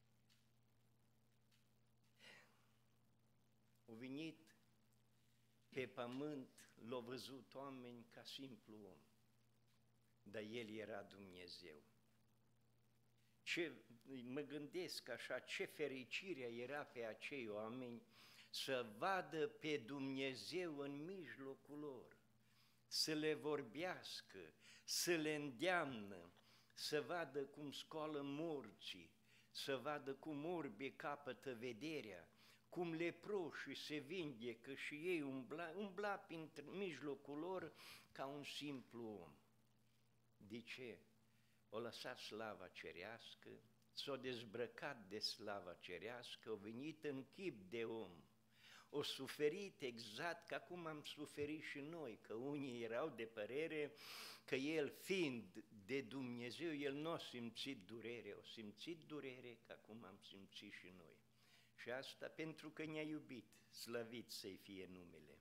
A venit pe pământ l-au văzut oameni ca simplu om, dar El era Dumnezeu. Ce, mă gândesc așa, ce fericire era pe acei oameni să vadă pe Dumnezeu în mijlocul lor, să le vorbească, să le îndeamnă, să vadă cum scoală morții, să vadă cum orbii capătă vederea, cum leproșii se vindecă și ei umbla, umbla prin mijlocul lor ca un simplu om. De ce? O lăsat slava cerească, s-o dezbrăcat de slava cerească, o venit în chip de om, o suferit exact ca cum am suferit și noi, că unii erau de părere că El fiind de Dumnezeu, El nu a simțit durere, o simțit durere ca cum am simțit și noi. Și asta pentru că ne-a iubit, slăvit să-i fie numele.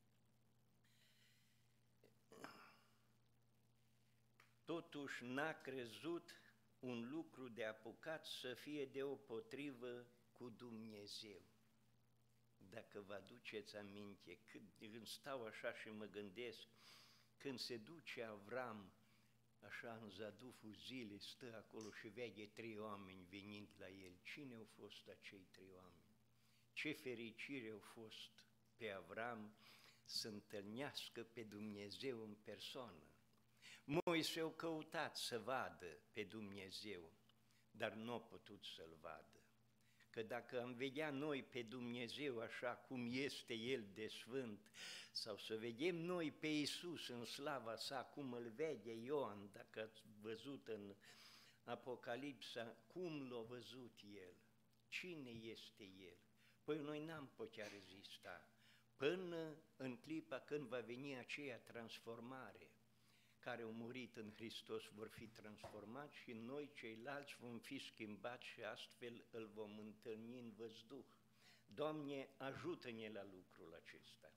Totuși n-a crezut un lucru de apucat să fie deopotrivă cu Dumnezeu. Dacă vă aduceți aminte, când stau așa și mă gândesc, când se duce Avram, așa în zaduful zilei, stă acolo și vede trei oameni venind la el. Cine au fost acei trei oameni? Ce fericire au fost pe Avram să întâlnească pe Dumnezeu în persoană. Moise au căutat să vadă pe Dumnezeu, dar nu au putut să-L vadă. Că dacă am vedea noi pe Dumnezeu așa cum este El de sfânt, sau să vedem noi pe Iisus în slava sa, cum îl vede Ioan, dacă ați văzut în Apocalipsa, cum l-a văzut El, cine este El, păi noi n-am putea rezista, până în clipa când va veni aceea transformare, care au murit în Hristos vor fi transformați și noi ceilalți vom fi schimbați și astfel îl vom întâlni în văzduh. Doamne, ajută-ne la lucrul acesta.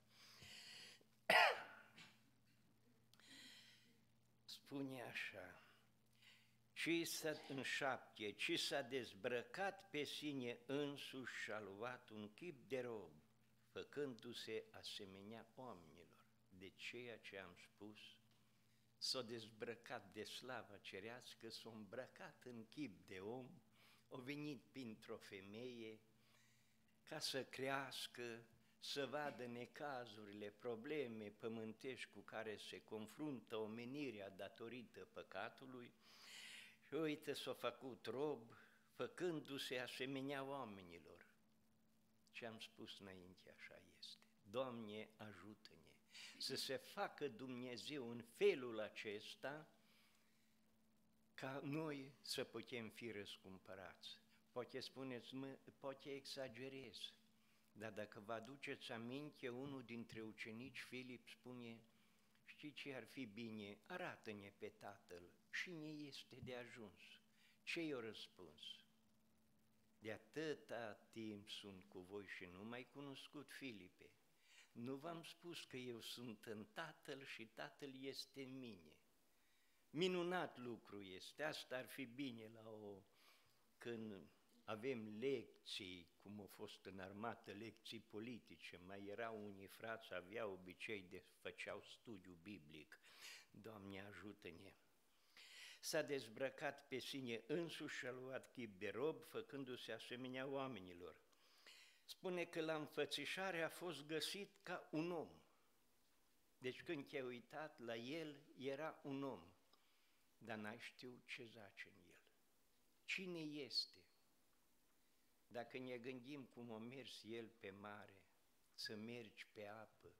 Spune așa, ci s-a, în șapte, ci s-a dezbrăcat pe sine însuși și a luat un chip de rob, făcându-se asemenea oamenilor. De ceea ce am spus, s-a dezbrăcat de slava cerească, s-a îmbrăcat în chip de om, a venit printr-o femeie ca să crească, să vadă necazurile, probleme pământești cu care se confruntă omenirea datorită păcatului și uite s-a făcut rob, făcându-se asemenea oamenilor. Ce am spus înainte așa este. Doamne, ajută-ne să se facă Dumnezeu în felul acesta ca noi să putem fi răscumpărați. Poate spuneți, mă, poate exagerez, dar dacă vă aduceți aminte, unul dintre ucenici, Filip, spune, știi ce ar fi bine? Arată-ne pe Tatăl și ne este de ajuns. Ce i-a răspuns? De atâta timp sunt cu voi și nu m-ai cunoscut, Filipe. Nu v-am spus că eu sunt în Tatăl și Tatăl este în mine. Minunat lucru este, asta ar fi bine la o, când avem lecții, cum au fost în armată, lecții politice, mai erau unii frați, aveau obicei de făceau studiu biblic. Doamne, ajută-ne! S-a dezbrăcat pe sine însuși și a luat chip de rob, făcându-se asemenea oamenilor. Spune că la înfățișare a fost găsit ca un om. Deci când te-ai uitat la el, era un om, dar n-ai știut ce zace în el. Cine este? Dacă ne gândim cum a mers el pe mare, să mergi pe apă,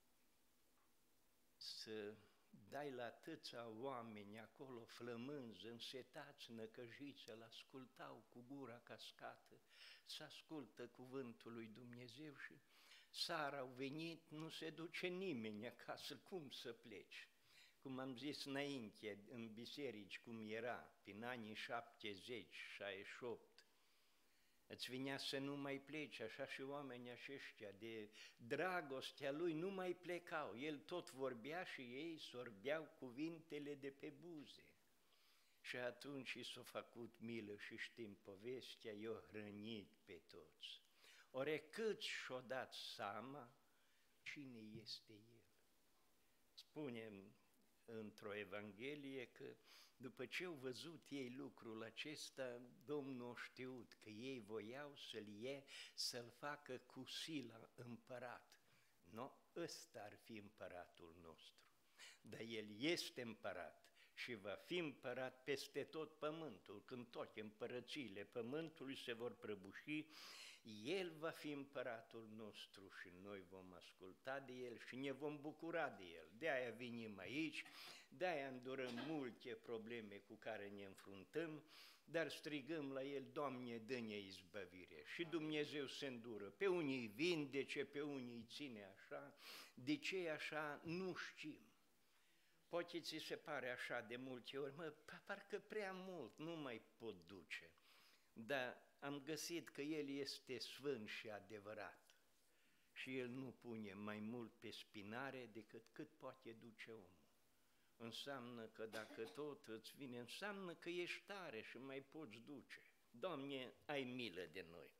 să dai la atâția oameni acolo flămânzi, însetați, năcăjiți, îl ascultau cu gura cascată, să ascultă cuvântul lui Dumnezeu și seara au venit, nu se duce nimeni acasă, cum să pleci? Cum am zis înainte, în biserici, cum era, prin anii șaptezeci, șaizeci și opt, îți vinea să nu mai pleci, așa și oamenii aceștia, de dragostea lui nu mai plecau, el tot vorbea și ei sorbeau cuvintele de pe buze. Și atunci i s-a făcut milă și știm povestea, i-a hrănit pe toți. Ori cât și-o dat seama cine este El. Spunem într-o Evanghelie că după ce au văzut ei lucrul acesta, Domnul a știut că ei voiau să-l ie, să-l facă cu sila împărat. Nu, ăsta ar fi împăratul nostru, dar El este împărat și va fi împărat peste tot pământul. Când toate împărățiile pământului se vor prăbuși, El va fi împăratul nostru și noi vom asculta de El și ne vom bucura de El. De-aia venim aici, de-aia îndurăm multe probleme cu care ne înfruntăm, dar strigăm la El, Doamne, dă-ne izbăvire. Și Dumnezeu se îndură. Pe unii îi vindece, pe unii îi ține așa. De ce e așa, nu știm. Poate ți se pare așa de multe ori, mă, parcă prea mult, nu mai pot duce. Dar am găsit că El este sfânt și adevărat și El nu pune mai mult pe spinare decât cât poate duce omul. Înseamnă că dacă tot îți vine, înseamnă că ești tare și mai poți duce. Doamne, ai milă de noi.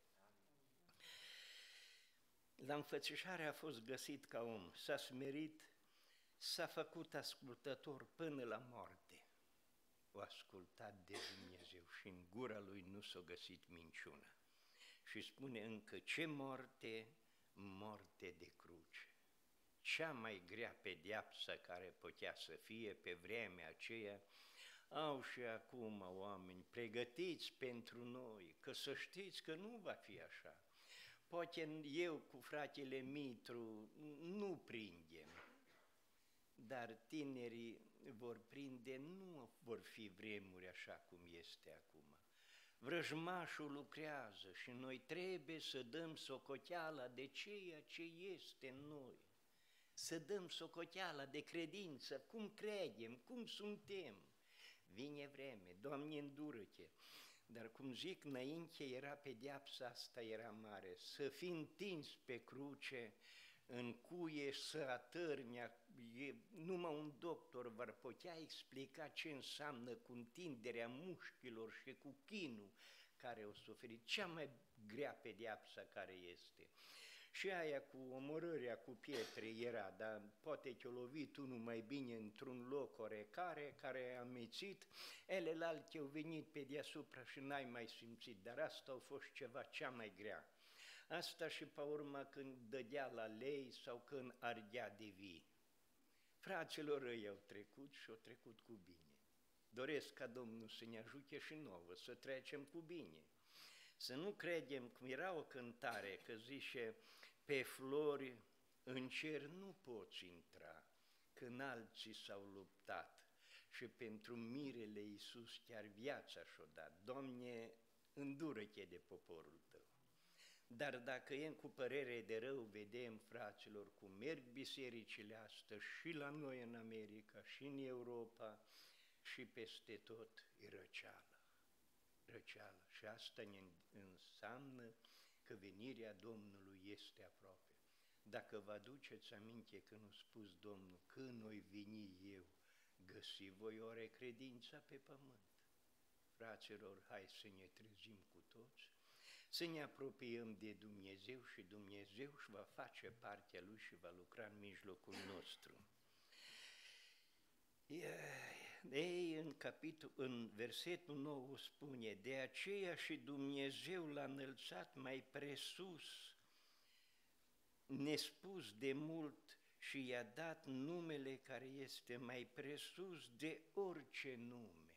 La înfățișare a fost găsit ca om, s-a smerit, s-a făcut ascultător până la moarte. O ascultat de Dumnezeu și în gura lui nu s-a găsit minciună. Și spune încă, ce moarte, moarte de cruce. Cea mai grea pedeapsă care putea să fie pe vremea aceea, au și acum oameni pregătiți pentru noi, că să știți că nu va fi așa. Poate eu cu fratele Mitru nu prindem, dar tinerii vor prinde, nu vor fi vremuri așa cum este acum. Vrăjmașul lucrează și noi trebuie să dăm socoteala de ceea ce este în noi. Să dăm socoteala de credință, cum credem, cum suntem. Vine vreme, Doamne, îndură-te. Dar cum zic, înainte era pedeapsa asta, era mare, să fii întins pe cruce, în cuie să atârni, numai un doctor v-ar putea explica ce înseamnă cu întinderea mușchilor și cu chinul care o suferit, cea mai grea pedeapsa care este. Și aia cu omorârea cu pietre era, dar poate te-a lovit unul mai bine într-un loc orecare, care a amețit, elelalte au venit pe deasupra și n-ai mai simțit, dar asta a fost ceva cea mai grea. Asta și pe urmă când dădea la lei sau când ardea de vii. Fraților răi au trecut și au trecut cu bine. Doresc ca Domnul să ne ajute și nouă să trecem cu bine. Să nu credem, cum era o cântare, că zice, pe flori în cer nu poți intra, când alții s-au luptat și pentru mirele Iisus chiar viața și-o dat. Doamne, îndură-te de poporul Tău. Dar dacă e cu părere de rău, vedem, fraților, cum merg bisericile astăzi și la noi în America, și în Europa, și peste tot, e răceală. Răceală. Și asta ne înseamnă că venirea Domnului este aproape. Dacă vă aduceți aminte când a spus Domnul, când voi veni eu, găsi voi oare credința pe pământ? Fraților, hai să ne trezim cu toți, să ne apropiem de Dumnezeu și Dumnezeu își va face partea Lui și va lucra în mijlocul nostru. Ei, în, capitol, în versetul nou spune, de aceea și Dumnezeu l-a înălțat mai presus, nespus de mult și i-a dat numele care este mai presus de orice nume.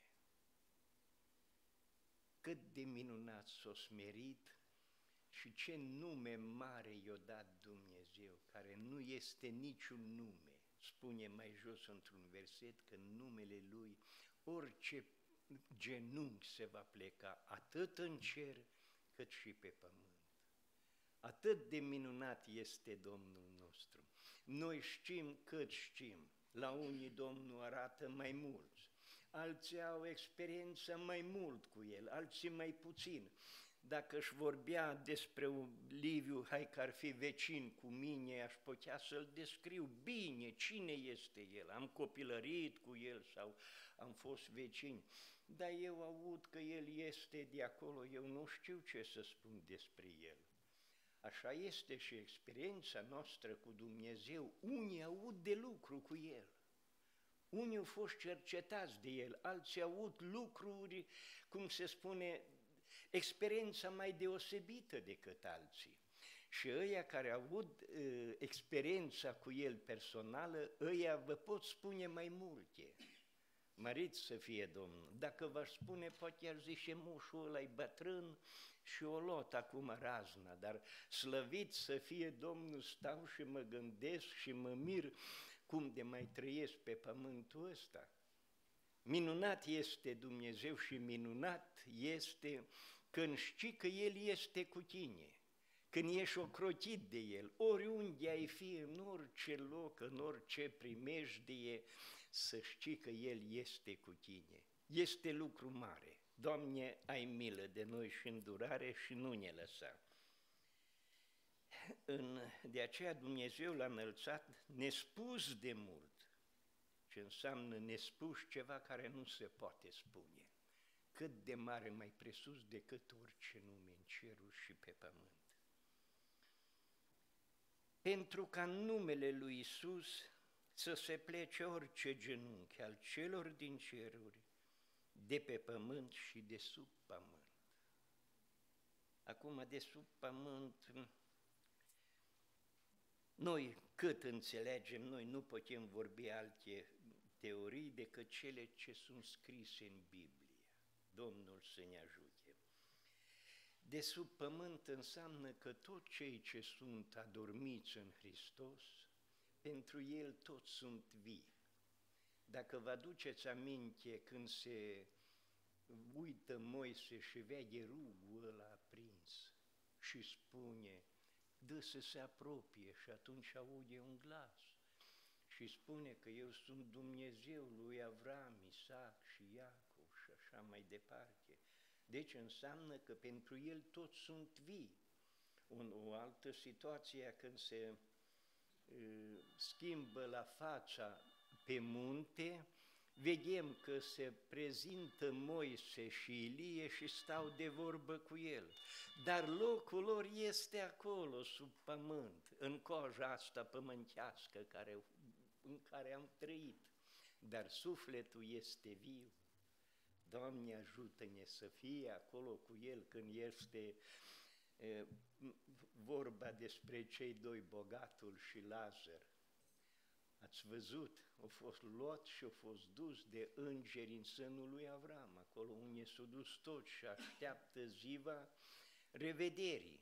Cât de minunat s-a smerit și ce nume mare i-a dat Dumnezeu, care nu este niciun nume. Spune mai jos într-un verset că în numele Lui orice genunchi se va pleca, atât în cer cât și pe pământ. Atât de minunat este Domnul nostru. Noi știm cât știm, la unii Domnul arată mai mulți, alții au experiență mai mult cu El, alții mai puțin. Dacă își vorbea despre un Liviu, hai că ar fi vecin cu mine, aș putea să-l descriu bine, cine este el, am copilărit cu el sau am fost vecini, dar eu aud că el este de acolo, eu nu știu ce să spun despre el. Așa este și experiența noastră cu Dumnezeu. Unii aud de lucru cu El, unii au fost cercetați de El, alții aud lucruri, cum se spune, experiența mai deosebită decât alții. Și ăia care aud uh, experiența cu El personală, ăia vă pot spune mai multe. Mărit să fie Domnul. Dacă v-aș spune, poate aș zice moșul ăla-i bătrân și o lot acum razna, dar slăvit să fie Domnul, stau și mă gândesc și mă mir cum de mai trăiesc pe pământul ăsta. Minunat este Dumnezeu și minunat este când știi că El este cu tine, când ești ocrotit de El, oriunde ai fi, în orice loc, în orice primejdie, să știi că El este cu tine. Este lucru mare. Doamne, ai milă de noi și îndurare și nu ne lăsa. În, de aceea Dumnezeu l-a înălțat nespus de mult. Ce înseamnă nespus? Ceva care nu se poate spune. Cât de mare, mai presus decât orice nume în ceruri și pe pământ. Pentru ca în numele lui Iisus să se plece orice genunchi al celor din ceruri, de pe pământ și de sub pământ. Acum, de sub pământ, noi cât înțelegem, noi nu putem vorbi alte teorii decât cele ce sunt scrise în Biblie. Domnul să ne ajute. De sub pământ înseamnă că toți cei ce sunt adormiți în Hristos, pentru El toți sunt vii. Dacă vă aduceți aminte când se uită Moise și vede rugul ăla aprins și spune, dă să se apropie și atunci aude un glas și spune că eu sunt Dumnezeu lui Avram, Isaac și Iacov și așa mai departe. Deci înseamnă că pentru El toți sunt vii. Un, o altă situație când se uh, schimbă la fața pe munte, vedem că se prezintă Moise și Ilie și stau de vorbă cu El. Dar locul lor este acolo, sub pământ, în coaja asta pământească care, în care am trăit. Dar sufletul este viu. Doamne, ajută-ne să fie acolo cu El când este e, vorba despre cei doi, bogatul și Lazar. Ați văzut, au fost luat și au fost dus de îngeri în sânul lui Avram, acolo unde s-au dus toți și așteaptă ziua revederii.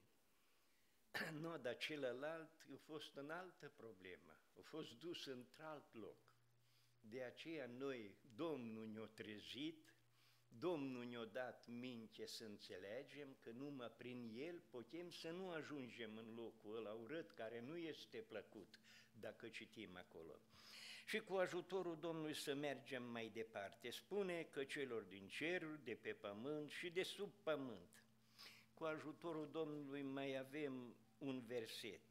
Nu, dar celălalt a fost în altă problemă, a fost dus într-alt loc. De aceea noi, Domnul ne-a trezit, Domnul ne-a dat minte să înțelegem că numai prin El putem să nu ajungem în locul ăla urât, care nu este plăcut, dacă citim acolo. Și cu ajutorul Domnului să mergem mai departe. Spune că celor din ceruri, de pe pământ și de sub pământ. Cu ajutorul Domnului mai avem un verset.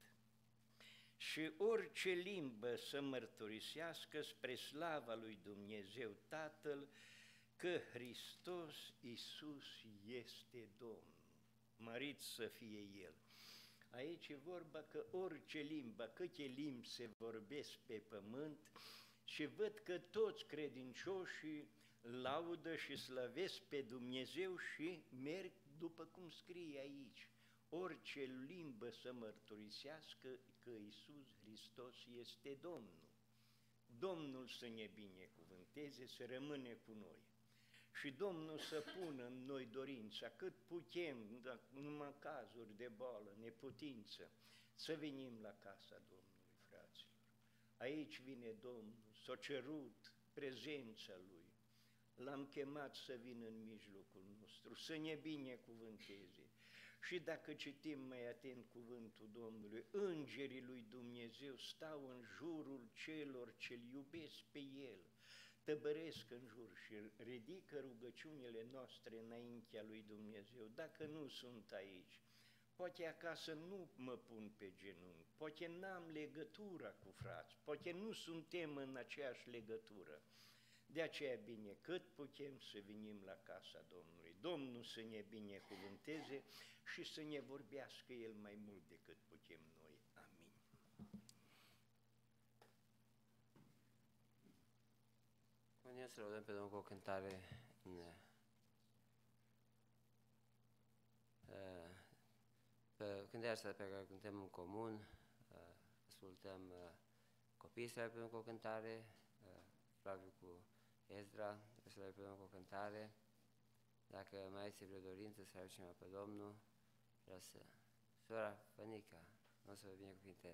Și orice limbă să mărturisească spre slava lui Dumnezeu Tatăl, că Hristos Iisus este Domnul. Mărit să fie El. Aici e vorba că orice limbă, câte limbi se vorbesc pe pământ și văd că toți credincioșii laudă și slăvesc pe Dumnezeu și merg după cum scrie aici. Orice limbă să mărturisească că Iisus Hristos este Domnul. Domnul să ne binecuvânteze, să rămâne cu noi. Și Domnul să pună în noi dorința, cât putem, numai cazuri de boală, neputință, să venim la casa Domnului, fraților. Aici vine Domnul, s-a cerut prezența Lui, l-am chemat să vină în mijlocul nostru, să ne binecuvânteze. Și dacă citim mai atent cuvântul Domnului, îngerii lui Dumnezeu stau în jurul celor ce-L iubesc pe El, tăbăresc în jur și ridică rugăciunile noastre înaintea lui Dumnezeu. Dacă nu sunt aici, poate acasă nu mă pun pe genunchi, poate n-am legătura cu frați, poate nu suntem în aceeași legătură. De aceea bine, cât putem să venim la casa Domnului. Domnul să ne binecuvânteze și să ne vorbească El mai mult decât putem noi. Amin. Continuăm să rugăm pe Domnul cu o cântare în, uh, pe cântarea asta pe care o cântăm în comun, uh, ascultăm uh, copiii să le pe o cântare, uh, Flaviu cu Ezra să le pe o cântare. Dacă mai este vreo dorință să aducem pe Domnul, vreau să... Sora Fănica, nu o să vă binecuvintez.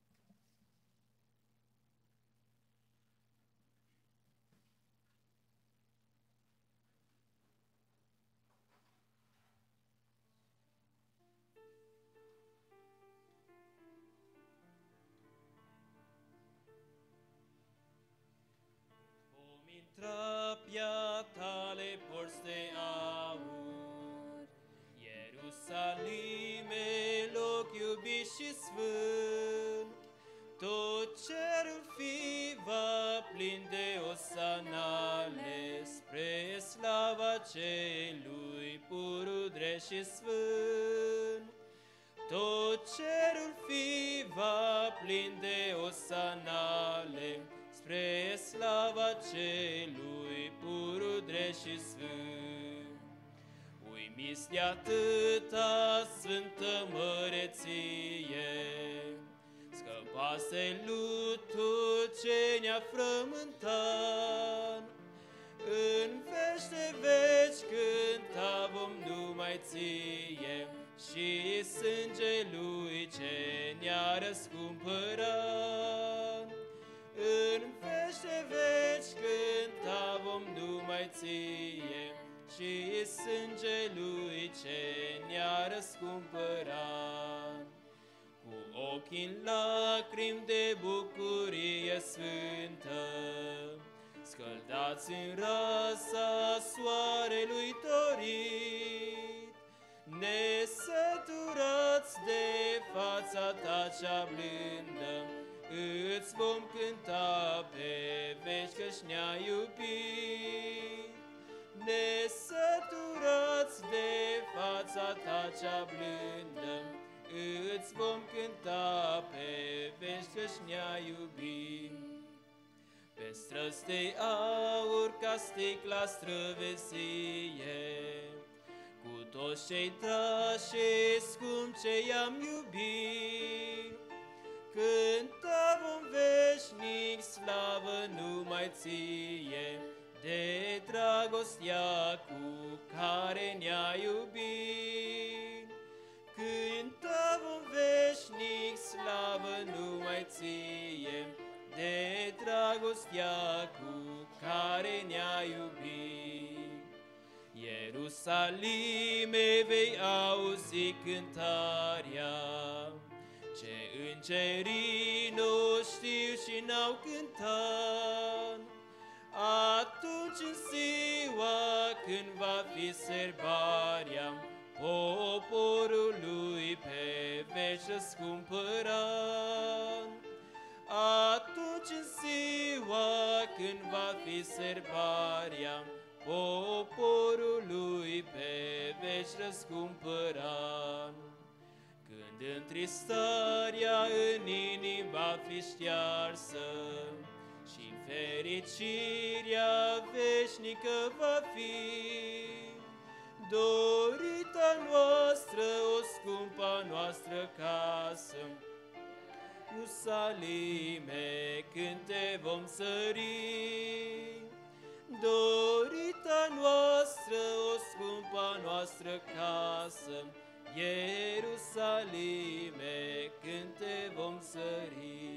Vom intra pia tale porți de aur, Ierusalime, loc iubit și sfânt. Tot cerul fi va plin de osanale, spre slava celui pur, drept și sfânt. Tot cerul fi va plin de osanale, spre slava celui pur, drept și sfânt. Uimiți de atâta sfântă măreție, scăpase lutul ce ne-a frământat. În veci de veci cânta vom numai ție, și sânge lui ce ne-a răscumpărat. În veci de veci cânta vom numai ție, și sânge lui ce ne-a răscumpărat. Cu ochii în lacrimi de bucurie sfântă, scăldați în rasa soarelui dorit, nesăturați de fața ta cea blândă, îți vom cânta pe veci că-și ne-a iubit. Nesăturați de fața ta cea blândă, îți vom cânta pe veci că-și ne-a iubit. Pe străzi de aur ca sticla străvezie, cu toți cei dragi și scumpi ce i-am iubit, cânta vom veșnic slavă numai ție, de dragostea cu care ne-a iubit. Cânta vom veșnic slavă numai ție, de dragostea cu care ne-a iubit. Ierusalime, vei auzi cântarea, ce îngerii nu știu și n-au cântat. Atunci în ziua când va fi serbarea poporului pe veci răscumpărat. Atunci în ziua când va fi serbarea poporului pe veci răscumpărat. Când întristarea în inimă va fi ștearsă și fericirea veșnică va fi, dorita noastră, o scumpa noastră casă, Ierusalime, când te vom sări. Dorita noastră, o scumpa noastră casă, Ierusalime, când te vom sări.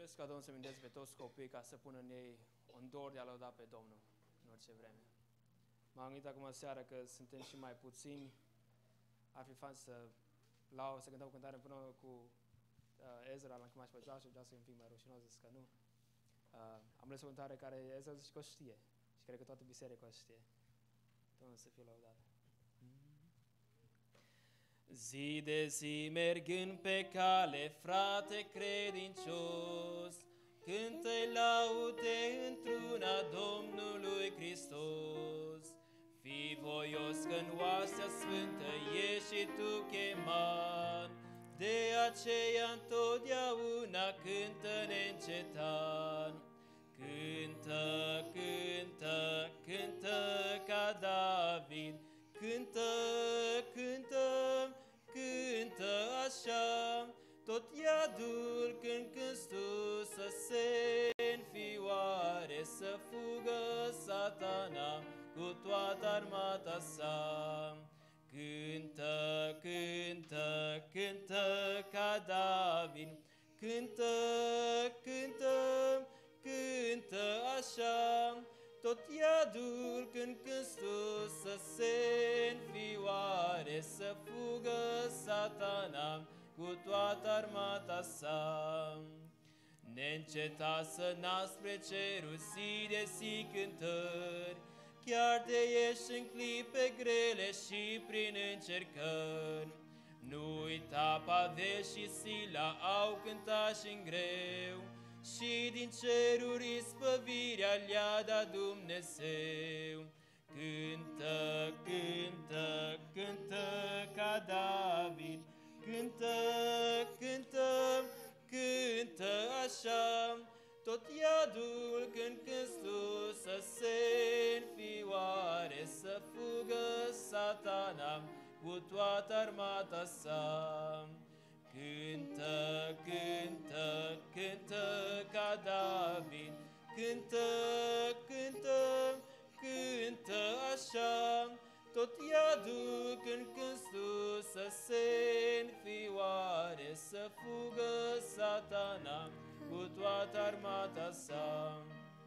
Doresc ca Domnul să mândreze pe toți copiii ca să pună în ei un dor de a lăuda pe Domnul în orice vreme. M-am gândit acum seara că suntem și mai puțini. Ar fi fain să lau, să cântăm o cântare împreună cu uh, Ezra, l-am chemat și pe Joshua, vreau să fie un pic mai rușinos, zis că nu. Uh, am ales o cântare care Ezra zice că o știe și cred că toată biserica o știe. Domnul să fie lăudat. Zi de zi mergând pe cale, frate credincios, cântă-i laude într-una Domnului Hristos. Fii voios că-n oastea sfântă ești și tu chemat, de aceea întotdeauna cântă neîncetat. Cântă, cântă, cântă ca David, cântă, cântă, cântă așa, tot iadul când cânti tu să se înfioare, să fugă Satana cu toată armata sa. Cântă, cântă, cântă ca David, cântă, cântă, cântă așa, tot iadul când cânti tu să se înfioare, să fugă Satana cu toată armata sa. Neîncetat să nasc spre cerul zi de zi cântări, chiar de ești în clipe grele și prin încercări. Nu uita Pavel și Sila au cântat și în greu, și din ceruri ispăvirea le-a dat Dumnezeu. Cântă, cântă, cântă ca David, cântă, cântă, cântă așa, tot iadul când cânti tu să se înfioare, să fugă Satana cu toată armata sa. Cântă, cântă, cântă ca David, cântă, cântă, cântă așa, tot iadul când cânti tu să se înfioare, să fugă Satana cu toată armata sa.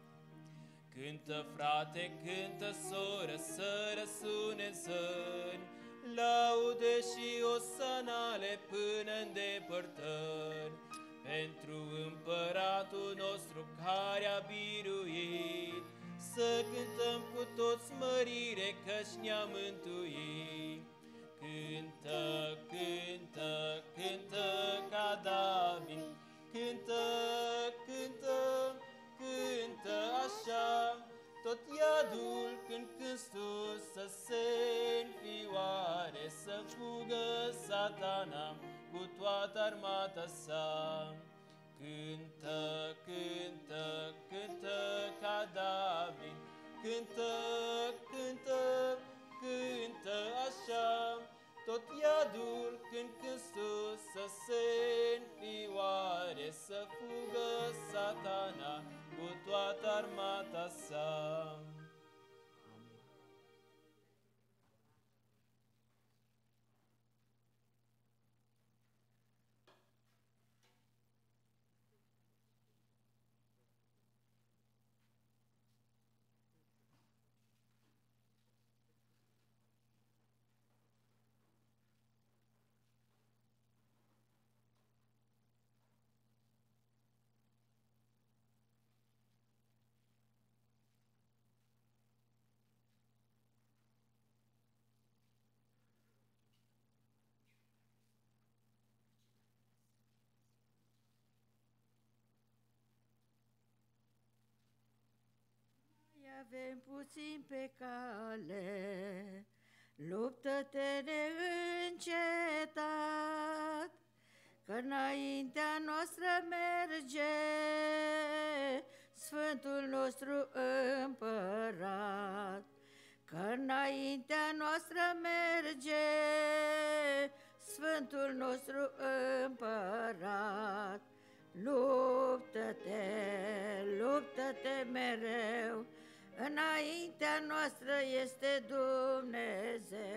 Cântă, frate, cântă, soră, să răsune în țări, laude și osanale până în depărtări, pentru împăratul nostru care a biruit, să cântăm cu toți mărire căci ne-a mântuit. Cântă, cântă, cântă ca David, cântă, cântă, cântă așa, tot iadul când cânti tu să se înfioare, să fugă Satana cu toată armata sa. Cântă, cântă, cântă ca David, cântă, cântă, cântă așa, tot iadul când cânti tu să se înfioare, să fugă Satana cu toată armata sa. Avem puțin pe cale, luptă-te neîncetat, că înaintea noastră merge Sfântul nostru Împărat, că înaintea noastră merge Sfântul nostru Împărat. Luptă-te, luptă-te mereu, înaintea noastră este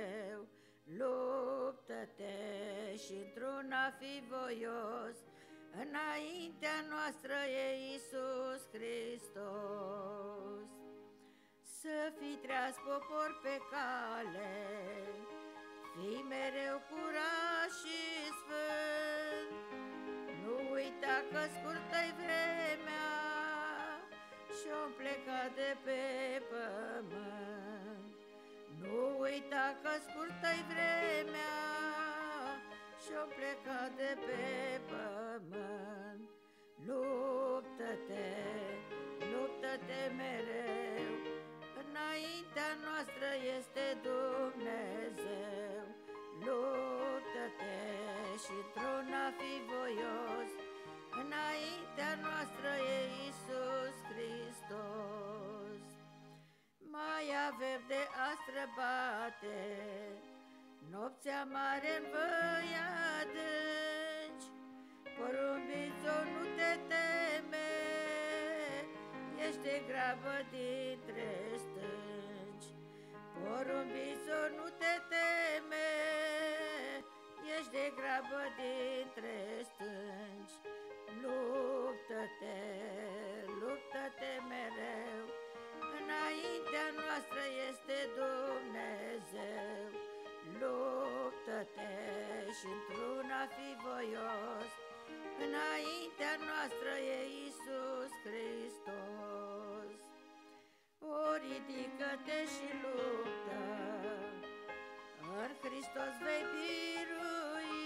Dumnezeu. Luptă-te și într-una fi voios, înaintea noastră e Iisus Hristos. Să fii treaz popor pe cale, fii mereu curat și sfânt. Nu uita că scurtă-i vremea și-o plecat de pe pământ. Nu uita că scurtă-i vremea și-o plecat de pe pământ. Luptă-te, luptă-te mereu, înaintea noastră este Dumnezeu. Luptă-te și într-una fi voios, înaintea noastră e Iisus Hristos. Mai avem de a străbate, nopțea mare în văi adânci. Porumbițo, nu te teme, ești de grabă dintre stânci. Porumbițo, nu te teme, ești de grabă dintre stânci. Luptă-te, luptă-te mereu, înaintea noastră este Dumnezeu. Luptă-te și într-una fi voios, înaintea noastră e Iisus Hristos. O, ridică-te și luptă, în Hristos vei birui.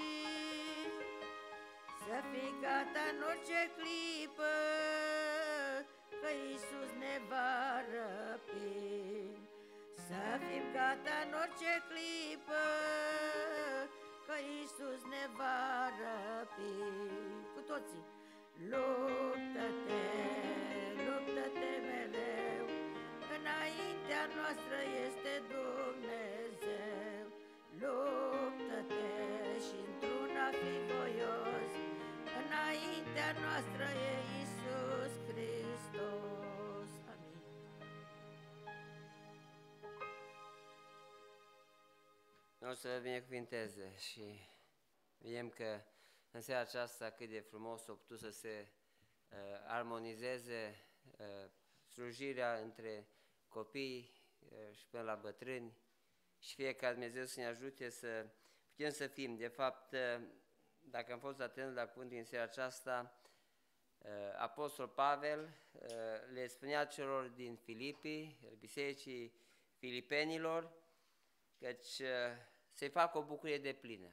Să fii gata în orice clipă, că Iisus ne va răpi. Să fim gata în orice clipă, că Iisus ne va răpi. Cu toții! Luptă-te, luptă-te mereu, înaintea noastră este Dumnezeu. Luptă-te și într-una fi voios, înaintea noastră e Iisus Hristos. Amin. Domnul să vă binecuvinteze și vedem că în seara aceasta cât de frumos a putut să se uh, armonizeze uh, slujirea între copii uh, și până la bătrâni și fie ca Dumnezeu să ne ajute să putem să fim. De fapt, uh, dacă am fost atent la cuvântul în seara aceasta, uh, Apostol Pavel uh, le spunea celor din Filipii, bisericii filipenilor, căci uh, să-i facă o bucurie deplină.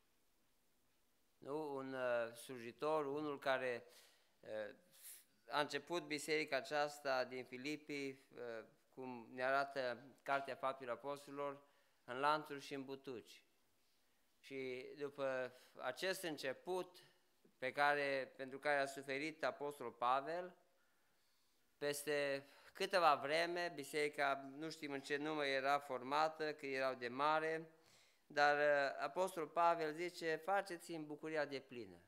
Nu? Un uh, slujitor, unul care uh, a început biserica aceasta din Filipii, uh, cum ne arată Cartea Faptelor Apostolilor, în lanțuri și în butuci. Și după acest început pe care, pentru care a suferit Apostolul Pavel, peste câteva vreme, biserica, nu știm în ce număr era formată, că erau de mare, dar Apostolul Pavel zice, faceți-mi bucuria deplină.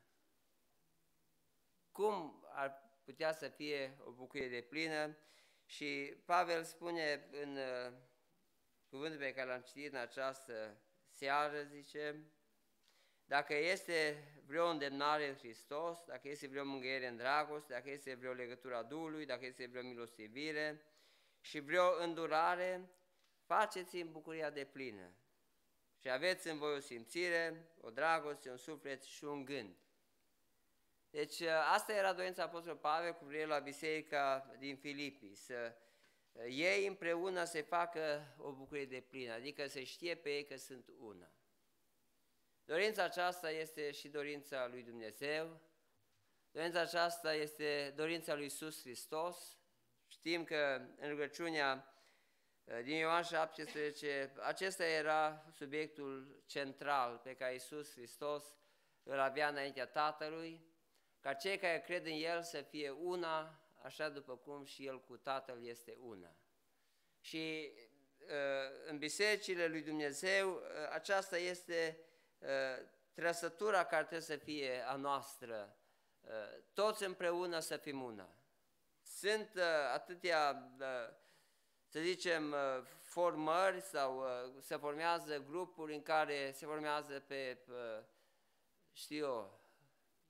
Cum ar putea să fie o bucurie deplină? Și Pavel spune în uh, cuvântul pe care l-am citit în această seară, zice, dacă este vreo îndemnare în Hristos, dacă este vreo mângâiere în dragoste, dacă este vreo legătură a Duhului, dacă este vreo milostivire și vreo îndurare, faceți-mi bucuria deplină. Și aveți în voi o simțire, o dragoste, un suflet și un gând. Deci asta era dorința Apostolului Pavel cu privire la biserica din Filipii, să ei împreună să facă o bucurie deplină, adică să știe pe ei că sunt una. Dorința aceasta este și dorința lui Dumnezeu, dorința aceasta este dorința lui Iisus Hristos. Știm că în rugăciunea din Ioan șaptesprezece, acesta era subiectul central pe care Iisus Hristos îl avea înaintea Tatălui, ca cei care cred în El să fie una, așa după cum și El cu Tatăl este una. Și în bisericile lui Dumnezeu aceasta este trăsătura care trebuie să fie a noastră, toți împreună să fim una. Sunt atâtea, să zicem, formări sau se formează grupuri în care se formează pe, știu eu,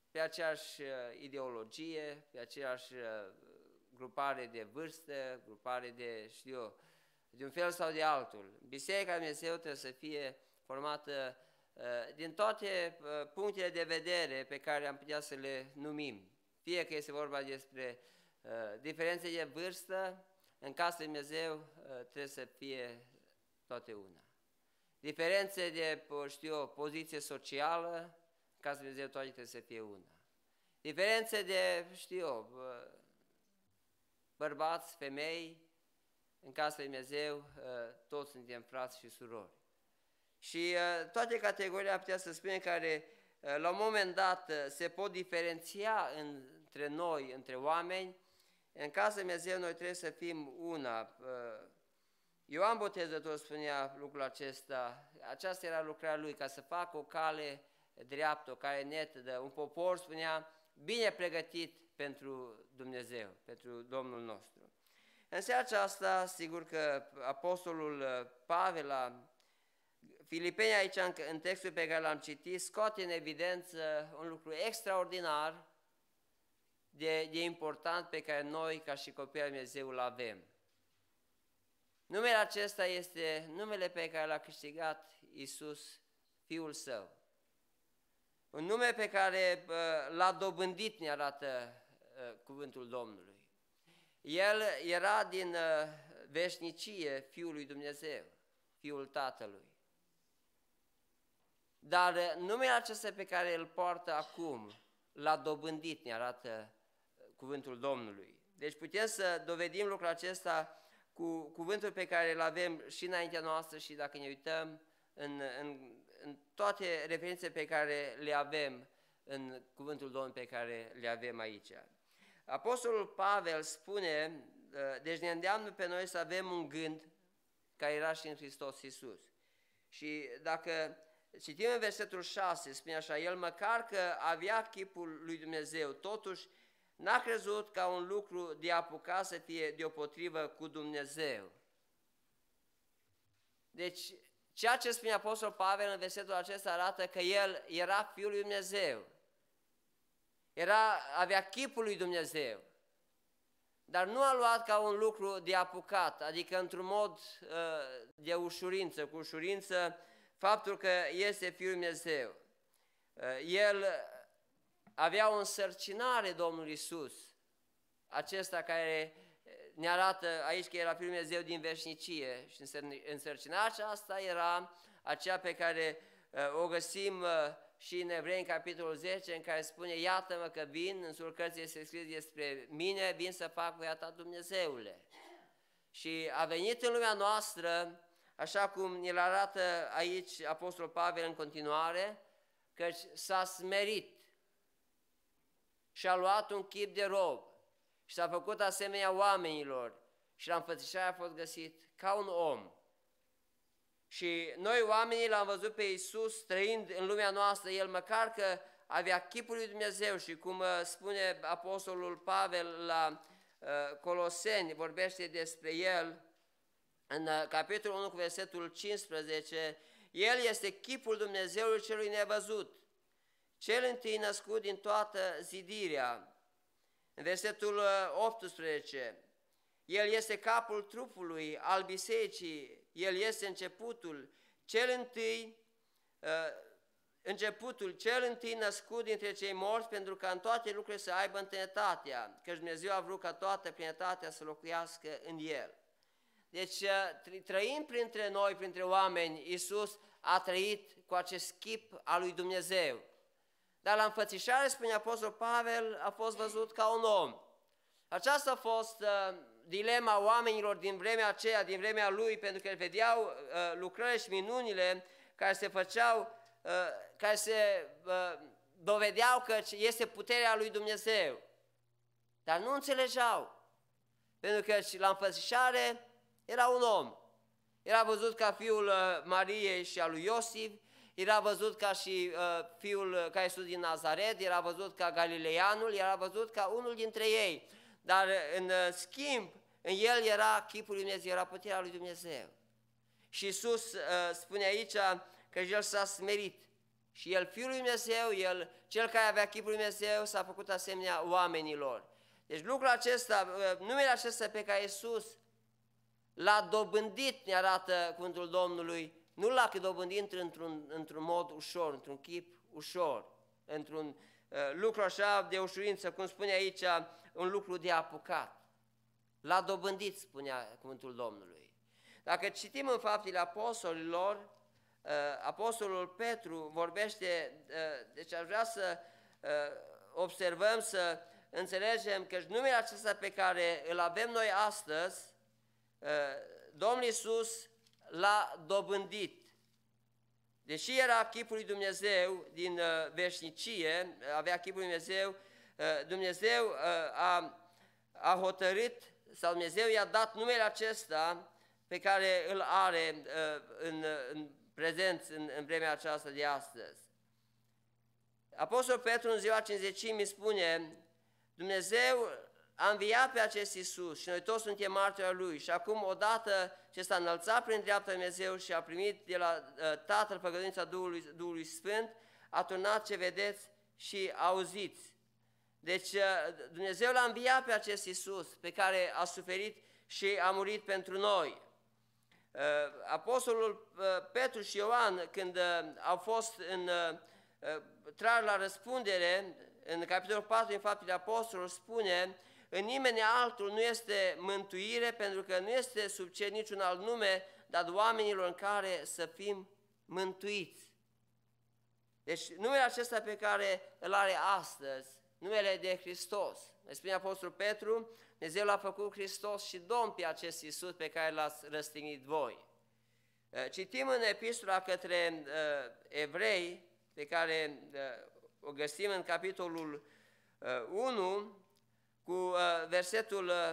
pe aceeași ideologie, pe aceeași grupare de vârstă, grupare de, știu eu, de un fel sau de altul. Biserica Lui Dumnezeu trebuie să fie formată uh, din toate uh, punctele de vedere pe care am putea să le numim. Fie că este vorba despre uh, diferențe de vârstă, în Casa Lui Dumnezeu uh, trebuie să fie toate una. Diferențe de, știu eu, poziție socială, în Casa Lui Dumnezeu toate trebuie să fie una. Diferențe de, știu eu, uh, bărbați, femei, în Casa Lui Dumnezeu toți suntem frați și surori. Și toate categoriile ar putea să spunem care la un moment dat se pot diferenția între noi, între oameni, în Casa Lui Dumnezeu noi trebuie să fim una. Ioan Botezător spunea lucrul acesta, aceasta era lucrarea lui, ca să facă o cale dreaptă, o cale netedă, un popor, spunea, bine pregătit pentru Dumnezeu, pentru Domnul nostru. În seara aceasta, sigur că apostolul Pavel la Filipeni, aici în textul pe care l-am citit, scoate în evidență un lucru extraordinar de, de important pe care noi, ca și copii al Dumnezeu, îl avem. Numele acesta este numele pe care l-a câștigat Iisus, Fiul Său. Un nume pe care l-a dobândit, ne arată cuvântul Domnului. El era din veșnicie Fiul lui Dumnezeu, Fiul Tatălui. Dar numele acesta pe care îl poartă acum, l-a dobândit, ne arată cuvântul Domnului. Deci putem să dovedim lucrul acesta cu cuvântul pe care îl avem și înaintea noastră și dacă ne uităm în, în, în toate referințele pe care le avem în cuvântul Domnului pe care le avem aici. Apostolul Pavel spune, deci ne îndeamnă pe noi să avem un gând care era și în Hristos Iisus. Și dacă citim în versetul șase, spune așa, el măcar că avea chipul lui Dumnezeu, totuși n-a crezut ca un lucru de apucat să fie deopotrivă cu Dumnezeu. Deci, ceea ce spune Apostolul Pavel în versetul acesta arată că el era Fiul lui Dumnezeu. Era, avea chipul lui Dumnezeu, dar nu a luat ca un lucru de apucat, adică într-un mod uh, de ușurință, cu ușurință, faptul că este Fiul lui Dumnezeu. Uh, el avea o însărcinare, Domnul Iisus, acesta care ne arată aici că era Fiul lui Dumnezeu din veșnicie și însărcinarea aceasta era aceea pe care uh, o găsim uh, și în Evrei, în capitolul zece, în care spune, iată-mă că vin, în sul cărții este scris despre mine, vin să fac voia ta, Dumnezeule. Și a venit în lumea noastră, așa cum ne-l arată aici Apostolul Pavel în continuare, că s-a smerit și a luat un chip de rob și s-a făcut asemenea oamenilor și la înfățișare a fost găsit ca un om. Și noi oamenii l-am văzut pe Iisus trăind în lumea noastră, El măcar că avea chipul lui Dumnezeu și cum spune Apostolul Pavel la Coloseni, vorbește despre El, în capitolul unu cu versetul cincisprezece, El este chipul Dumnezeului celui nevăzut, cel întâi născut din toată zidirea. În versetul optsprezece, El este capul trupului al bisericii, El este începutul, cel întâi, uh, începutul, cel întâi născut dintre cei morți, pentru ca în toate lucrurile să aibă întâietatea, căci Dumnezeu a vrut ca toată plinătatea să locuiască în El. Deci trăim printre noi, printre oameni, Iisus a trăit cu acest chip al lui Dumnezeu. Dar la înfățișare, spune Apostolul Pavel, a fost văzut ca un om. Aceasta a fost uh, dilema oamenilor din vremea aceea, din vremea lui, pentru că vedeau uh, lucrările și minunile care se făceau, uh, care se uh, dovedeau că este puterea lui Dumnezeu. Dar nu înțelegeau, pentru că la înfățișare era un om. Era văzut ca fiul uh, Mariei și al lui Iosif, era văzut ca și uh, fiul ca Iisus din Nazaret, era văzut ca Galileanul, era văzut ca unul dintre ei. Dar în schimb, în el era chipul lui Dumnezeu, era puterea lui Dumnezeu. Și Iisus uh, spune aici că el s-a smerit Și El, Fiul lui Dumnezeu, El, Cel care avea chipul lui Dumnezeu, s-a făcut asemenea oamenilor. Deci lucrul acesta, numele acesta pe care Iisus l-a dobândit, ne arată cuvântul Domnului, nu l-a dobândit într-un, într-un mod ușor, într-un chip ușor, într-un uh, lucru așa de ușurință, cum spune aici, un lucru de apucat. L-a dobândit, spunea cuvântul Domnului. Dacă citim în Faptele Apostolilor, uh, Apostolul Petru vorbește, uh, deci aș vrea să uh, observăm, să înțelegem că numele acesta pe care îl avem noi astăzi, uh, Domnul Iisus l-a dobândit. Deși era chipul lui Dumnezeu din uh, veșnicie, avea chipul lui Dumnezeu, uh, Dumnezeu uh, a, a hotărât, sau Dumnezeu i-a dat numele acesta pe care îl are uh, în, în prezent, în, în vremea aceasta de astăzi. Apostolul Petru în ziua Cincizecimii spune, Dumnezeu a înviat pe acest Iisus și noi toți suntem martori ai Lui și acum odată ce s-a înălțat prin dreapta Dumnezeu și a primit de la uh, Tatăl făgăduința Duhului, Duhului Sfânt, a turnat ce vedeți și auziți. Deci uh, Dumnezeu l-a înviat pe acest Iisus pe care a suferit și a murit pentru noi. Uh, Apostolul uh, Petru și Ioan, când uh, au fost în, uh, uh, trași la răspundere, în capitolul patru din Faptele Apostolilor spune, în nimeni altul nu este mântuire, pentru că nu este sub cer niciun alt nume dat oamenilor în care să fim mântuiți. Deci numele acesta pe care îl are astăzi, numele de Hristos. Ne spune Apostolul Petru, Dumnezeu l-a făcut Hristos și Domn pe acest Iisus pe care l-ați răstignit voi. Citim în epistola către uh, evrei, pe care uh, o găsim în capitolul uh, unu, cu uh, versetul uh,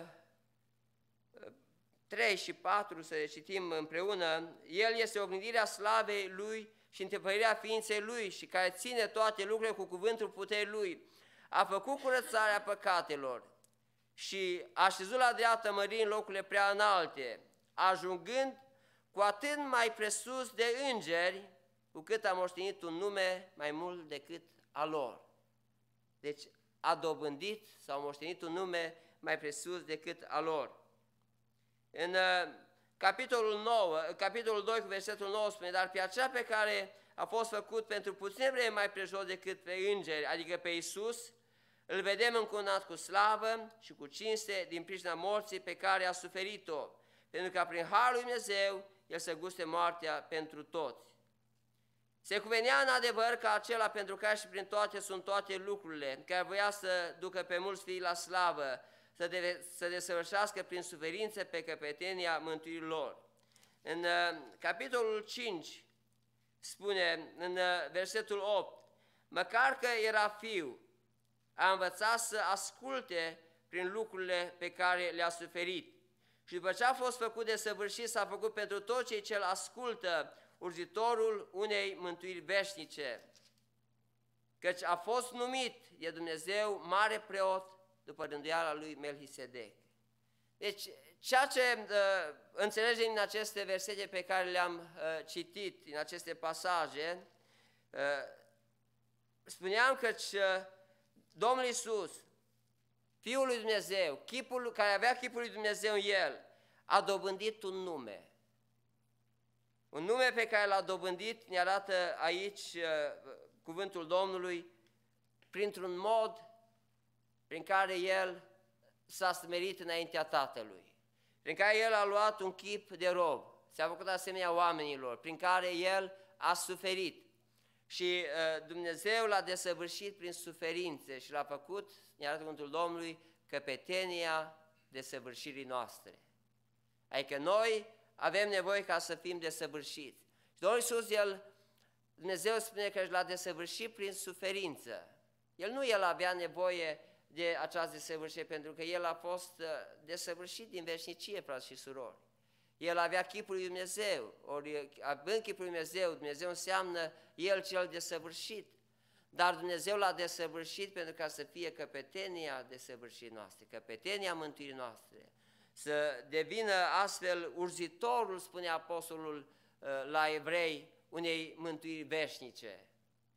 trei și patru, să le citim împreună. El este oglindirea slavei Lui și întipărirea ființei Lui și care ține toate lucrurile cu cuvântul puterii Lui. A făcut curățarea păcatelor și a șezut la dreapta mării în locurile prea înalte, ajungând cu atât mai presus de îngeri, cu cât a moștenit un nume mai mult decât a lor. Deci a dobândit sau moștenit un nume mai presus decât a lor. În uh, capitolul nouă, capitolul doi cu versetul nouă spune, dar pe aceea pe care a fost făcut pentru puțin vreme mai prejos decât pe îngeri, adică pe Iisus, îl vedem încununat cu slavă și cu cinste din pricina morții pe care a suferit-o, pentru că prin harul lui Dumnezeu El să guste moartea pentru toți. Se cuvenea în adevăr că acela pentru care și prin toate sunt toate lucrurile, care voia să ducă pe mulți fii la slavă, să, de, să desăvârșească prin suferințe pe căpetenia mântuirii lor. În uh, capitolul cinci spune, în uh, versetul opt, măcar că era fiu, a învățat să asculte prin lucrurile pe care le-a suferit. Și după ce a fost făcut de săvârșit, s-a făcut pentru toți cei ce îl ascultă urzitorul unei mântuiri veșnice, căci a fost numit de Dumnezeu mare preot după rânduiala lui Melchisedec. Deci, ceea ce uh, înțelegem din aceste versete pe care le-am uh, citit, din aceste pasaje, uh, spuneam că uh, Domnul Iisus, Fiul lui Dumnezeu, chipul, care avea chipul lui Dumnezeu în El, a dobândit un nume. Un nume pe care l-a dobândit, ne arată aici uh, cuvântul Domnului, printr-un mod prin care El s-a smerit înaintea Tatălui, prin care El a luat un chip de rob, s-a făcut asemenea oamenilor, prin care El a suferit. Și uh, Dumnezeu l-a desăvârșit prin suferințe și l-a făcut, ne arată cuvântul Domnului, căpetenia desăvârșirii noastre. Adică noi avem nevoie ca să fim desăvârșiți. Și Domnul Iisus, El, Dumnezeu spune că l-a desăvârșit prin suferință. El nu El avea nevoie de această desăvârșire, pentru că El a fost desăvârșit din veșnicie, frați și surori. El avea chipul lui Dumnezeu, ori având chipul lui Dumnezeu, Dumnezeu înseamnă El cel desăvârșit. Dar Dumnezeu l-a desăvârșit pentru ca să fie căpetenia desăvârșirii noastre, căpetenia mântuirii noastre. Să devină astfel urzitorul, spune apostolul la evrei, unei mântuiri veșnice.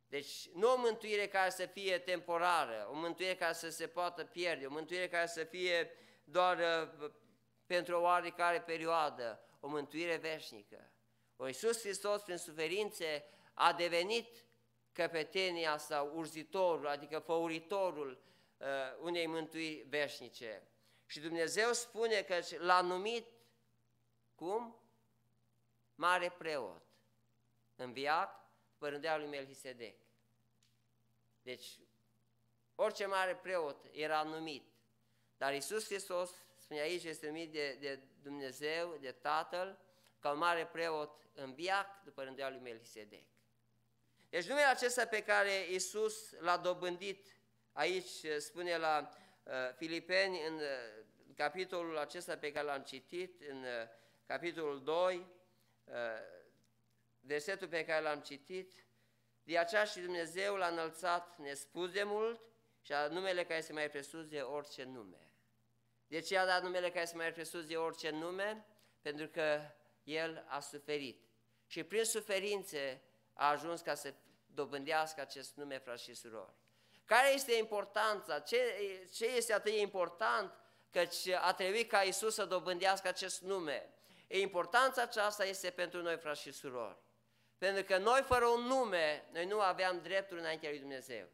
Deci nu o mântuire care să fie temporară, o mântuire care să se poată pierde, o mântuire care să fie doar uh, pentru o oarecare perioadă, o mântuire veșnică. O Iisus Hristos prin suferințe a devenit căpetenia sau urzitorul, adică făuritorul uh, unei mântuiri veșnice. Și Dumnezeu spune că l-a numit, cum? Mare preot, înviat pe rânduiala lui Melchisedec. Deci, orice mare preot era numit, dar Iisus Hristos, spune aici, este numit de, de Dumnezeu, de Tatăl, ca un mare preot înviat după rânduiala lui Melchisedec. Deci numele acesta pe care Iisus l-a dobândit, aici spune la uh, Filipeni, în uh, capitolul acesta pe care l-am citit, în uh, capitolul doi, uh, versetul pe care l-am citit, de aceea și Dumnezeu l-a înălțat nespus de mult și a numele care este mai presus de orice nume. De ce a dat numele care este mai presus de orice nume? Pentru că El a suferit. Și prin suferințe a ajuns ca să dobândească acest nume, frați și surori. Care este importanța? Ce, ce este atât de important căci a trebuit ca Iisus să dobândească acest nume? E, importanța aceasta este pentru noi, frați și surori. Pentru că noi, fără un nume, noi nu aveam drepturi înaintea lui Dumnezeu.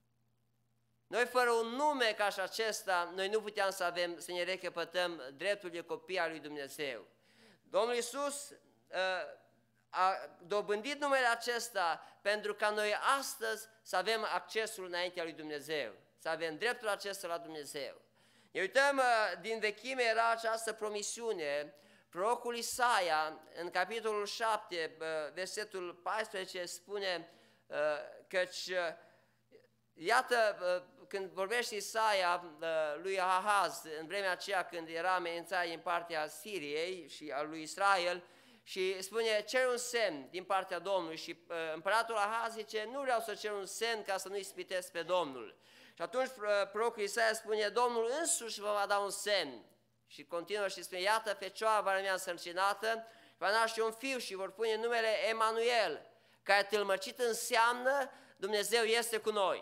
Noi, fără un nume ca și acesta, noi nu puteam să avem, să ne recăpătăm dreptul de copii al lui Dumnezeu. Domnul Iisus uh, a dobândit numele acesta pentru ca noi astăzi să avem accesul înaintea lui Dumnezeu, să avem dreptul acesta la Dumnezeu. Ne uităm, din vechime era această promisiune, prorocul Isaia, în capitolul șapte, versetul paisprezece, spune căci, iată, când vorbește Isaia lui Ahaz, în vremea aceea când era amenințat din partea Siriei și a lui Israel, și spune, cer un semn din partea Domnului și uh, împăratul Ahaz zice, nu vreau să cer un semn ca să nu ispitesc pe Domnul. Și atunci uh, prorocul Isaia spune, Domnul însuși vă va da un semn. Și continuă și spune, iată, fecioara va rămâne însărcinată, va naște un fiu și vor pune numele Emanuel, care tâlmăcit înseamnă Dumnezeu este cu noi.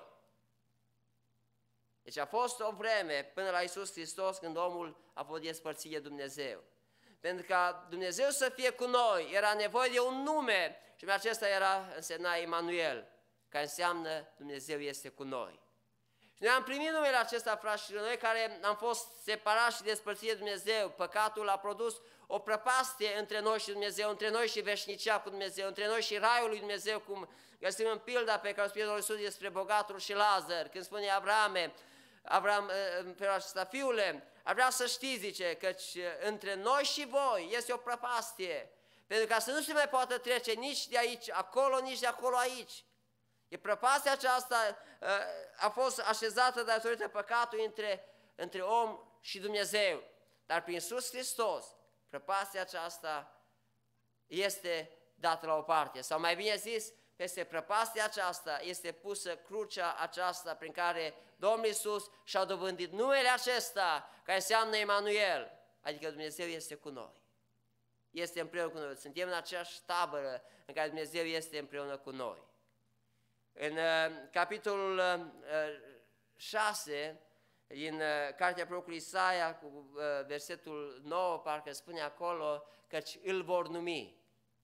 Deci a fost o vreme până la Iisus Hristos când omul a fost despărțit de Dumnezeu. Pentru ca Dumnezeu să fie cu noi, era nevoie de un nume și acesta era, însemna Emanuel, care înseamnă Dumnezeu este cu noi. Și noi am primit numele acesta, frați și noi care am fost separați și despărțiți de Dumnezeu. Păcatul a produs o prăpastie între noi și Dumnezeu, între noi și veșnicia cu Dumnezeu, între noi și raiul lui Dumnezeu, cum găsim în pilda pe care o spune Domnul Iisus despre bogatul și Lazar, când spune Avrame, Avram, în felul acesta, fiule, ar vrea să știți, zice, căci între noi și voi este o prăpastie, pentru ca să nu se mai poată trece nici de aici acolo, nici de acolo aici. E prăpastia aceasta a fost așezată datorită păcatului între, între om și Dumnezeu. Dar prin Iisus Hristos, prăpastia aceasta este dată la o parte. Sau mai bine zis, peste prăpastia aceasta este pusă crucea aceasta prin care Domnul Iisus și-a dobândit numele acesta, care înseamnă Emanuel, adică Dumnezeu este cu noi. Este împreună cu noi. Suntem în aceeași tabără în care Dumnezeu este împreună cu noi. În uh, capitolul uh, șase, din uh, cartea prorocului Isaia, cu uh, versetul nouă, parcă spune acolo, căci îl vor numi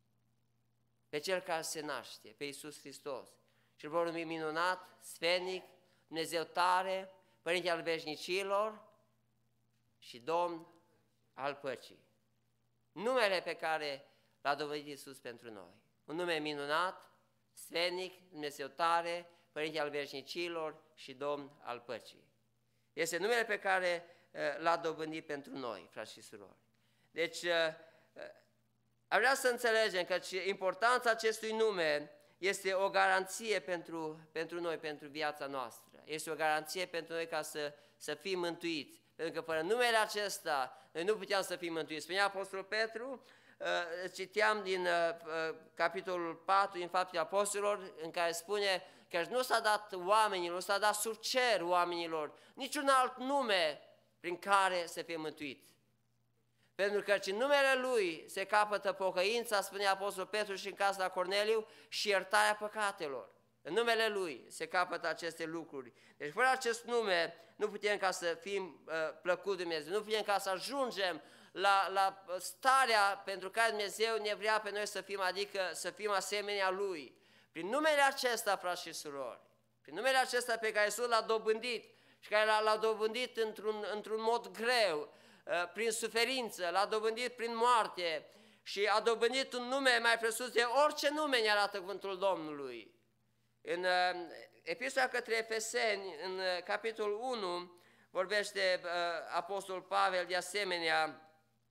pe Cel care se naște, pe Iisus Hristos. Și îl vor numi minunat, sfenic, Dumnezeu tare, Părinte al veșnicilor și Domn al păcii. Numele pe care l-a dovedit Iisus pentru noi. Un nume minunat, sfenic, Dumnezeu tare, Părinte al veșnicilor și Domn al păcii. Este numele pe care uh, l-a dobândit pentru noi, frați și surori. Deci, uh, uh, ar vrea să înțelegem că importanța acestui nume este o garanție pentru, pentru noi, pentru viața noastră. Este o garanție pentru noi ca să, să fim mântuiți. Pentru că fără numele acesta, noi nu puteam să fim mântuiți. Spunea Apostolul Petru, uh, citeam din uh, capitolul patru din Faptele Apostolilor, în care spune că nu s-a dat oamenilor, nu s-a dat sub cer oamenilor niciun alt nume prin care să fie mântuiți. Pentru că în numele Lui se capătă pocăința, spunea Apostolul Petru și în casa la Corneliu, și iertarea păcatelor. În numele Lui se capătă aceste lucruri. Deci fără acest nume nu putem ca să fim uh, plăcut Dumnezeu, nu putem ca să ajungem la, la starea pentru care Dumnezeu ne vrea pe noi să fim, adică să fim asemenea Lui. Prin numele acesta, frați și surori, prin numele acesta pe care Iisus l-a dobândit și care l-a dobândit într-un, într-un mod greu, uh, prin suferință, l-a dobândit prin moarte și a dobândit un nume mai presus de orice nume, ne arată cuvântul Domnului. În uh, Epistola către Efeseni, în uh, capitolul unu, vorbește uh, Apostolul Pavel de asemenea.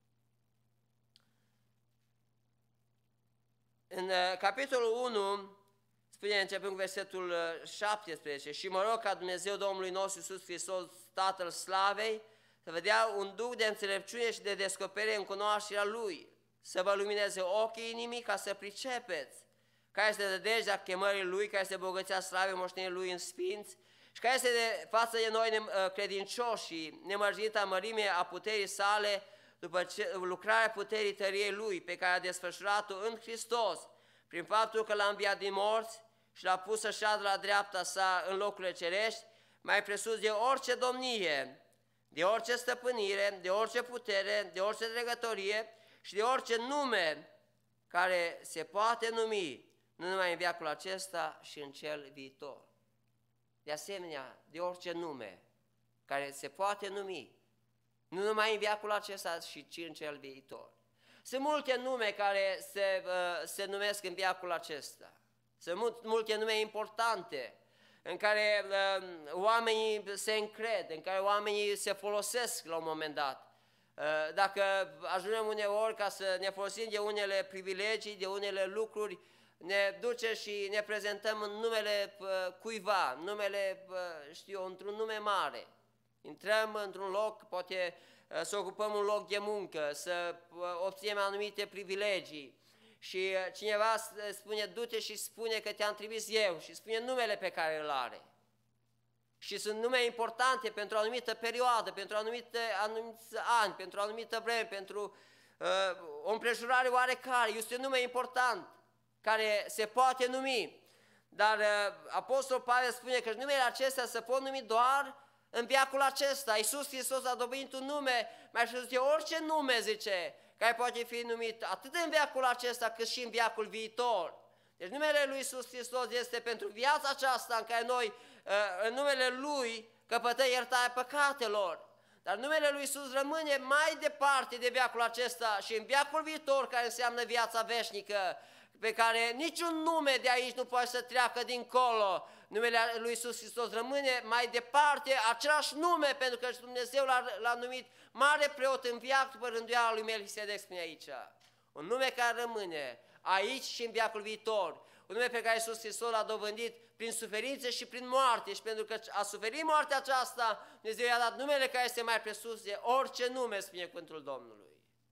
În uh, capitolul unu, spune începând cu versetul uh, șaptesprezece, și mă rog ca Dumnezeu Domnului nostru Iisus Hristos, Tatăl Slavei, să vă dea un duh de înțelepciune și de descoperire în cunoașterea Lui, să vă lumineze ochii inimii ca să pricepeți care este nădejdea chemării Lui, care este bogăția slavei moștenirii Lui în sfinți și care este de față de noi credincioși și nemărginita mărime a puterii sale după ce, lucrarea puterii tăriei Lui pe care a desfășurat-o în Hristos, prin faptul că l-a înviat din morți și l-a pus să șadă la dreapta sa în locurile cerești, mai presus de orice domnie, de orice stăpânire, de orice putere, de orice dregătorie și de orice nume care se poate numi, nu numai în veacul acesta și în cel viitor. De asemenea, de orice nume care se poate numi, nu numai în veacul acesta, ci în cel viitor. Sunt multe nume care se, uh, se numesc în veacul acesta. Sunt multe nume importante în care uh, oamenii se încred, în care oamenii se folosesc la un moment dat. Uh, dacă ajungem uneori ca să ne folosim de unele privilegii, de unele lucruri, ne duce și ne prezentăm în numele uh, cuiva, numele, uh, știu, într-un nume mare. Intrăm într-un loc, poate uh, să ocupăm un loc de muncă, să uh, obținem anumite privilegii și uh, cineva spune, du-te și spune că te-am trimis eu și spune numele pe care îl are. Și sunt nume importante pentru o anumită perioadă, pentru anumite, anumiți ani, pentru o anumită vreme, pentru uh, o împrejurare oarecare. Este un nume important care se poate numi. Dar uh, Apostolul Pavel spune că numele acestea se pot numi doar în veacul acesta. Iisus Hristos a dobândit un nume, mai știu de orice nume, zice, care poate fi numit atât în veacul acesta cât și în veacul viitor. Deci numele lui Iisus Hristos este pentru viața aceasta în care noi, uh, în numele Lui, căpătăm iertarea păcatelor. Dar numele lui Iisus rămâne mai departe de veacul acesta și în veacul viitor, care înseamnă viața veșnică, pe care niciun nume de aici nu poate să treacă dincolo. Numele lui Iisus Hristos rămâne mai departe, același nume, pentru că Dumnezeu l-a numit mare preot în veac după rânduiala lui Melchisedec, spune aici. Un nume care rămâne aici și în veacul viitor. Un nume pe care Iisus Hristos l-a dobândit prin suferințe și prin moarte. Și pentru că a suferit moartea aceasta, Dumnezeu i-a dat numele care este mai presus de orice nume, spune cuvântul Domnului.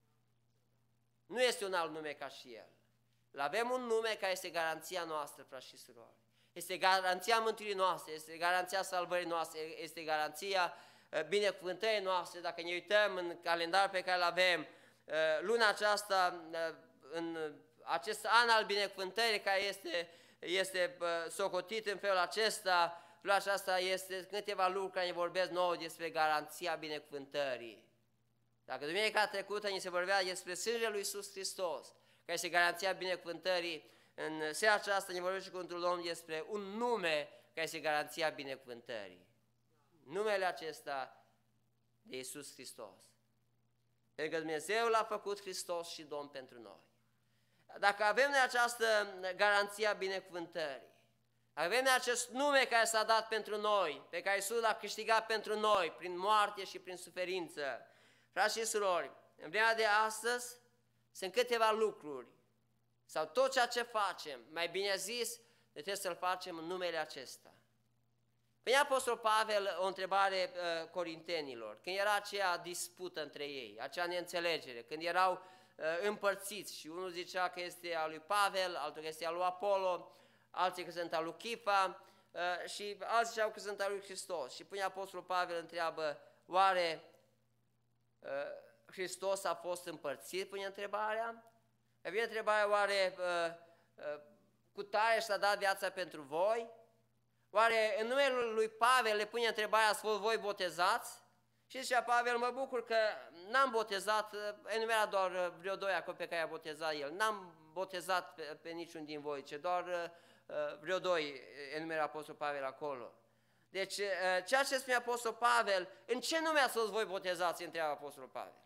Nu este un alt nume ca și El. Avem un nume care este garanția noastră, frați și surori. Este garanția mântuirii noastre, este garanția salvării noastre, este garanția binecuvântării noastre. Dacă ne uităm în calendarul pe care îl avem, luna aceasta, în acest an al binecuvântării care este, este socotit în felul acesta, luna aceasta este câteva lucruri care ne vorbesc nouă despre garanția binecuvântării. Dacă duminica trecută ni se vorbea despre sângele lui Iisus Hristos, care este garanția binecuvântării, în seara aceasta ne vorbește cuvântul Domnului despre un nume care este garanția binecuvântării. Numele acesta de Iisus Hristos. Pentru că Dumnezeu l-a făcut Hristos și Domn pentru noi. Dacă avem această garanție a binecuvântării, avem acest nume care s-a dat pentru noi, pe care Iisus l-a câștigat pentru noi, prin moarte și prin suferință. Frați și surori, în vremea de astăzi sunt câteva lucruri, sau tot ceea ce facem, mai bine zis, trebuie să-l facem în numele acesta. Venea Apostol Pavel o întrebare uh, corintenilor, când era aceea dispută între ei, acea neînțelegere, când erau uh, împărțiți și unul zicea că este al lui Pavel, altul că este al lui Apollo, alții că sunt al lui Chifa uh, și alții ziceau că sunt al lui Hristos. Și până Apostolul Pavel întreabă, oare uh, Hristos a fost împărțit, pune întrebarea? Vine întrebarea, oare uh, uh, cu tare și-a dat viața pentru voi? Oare în numele lui Pavel le pune întrebarea, ați fost voi botezați? Și zicea Pavel, mă bucur că n-am botezat, enumera doar vreo doi acolo pe care a botezat el, n-am botezat pe, pe niciun din voi, ci doar uh, vreo doi enumera Apostol Pavel acolo. Deci, uh, ceea ce spune Apostol Pavel, în ce nume ați fost voi botezați, întreabă Apostolul Pavel.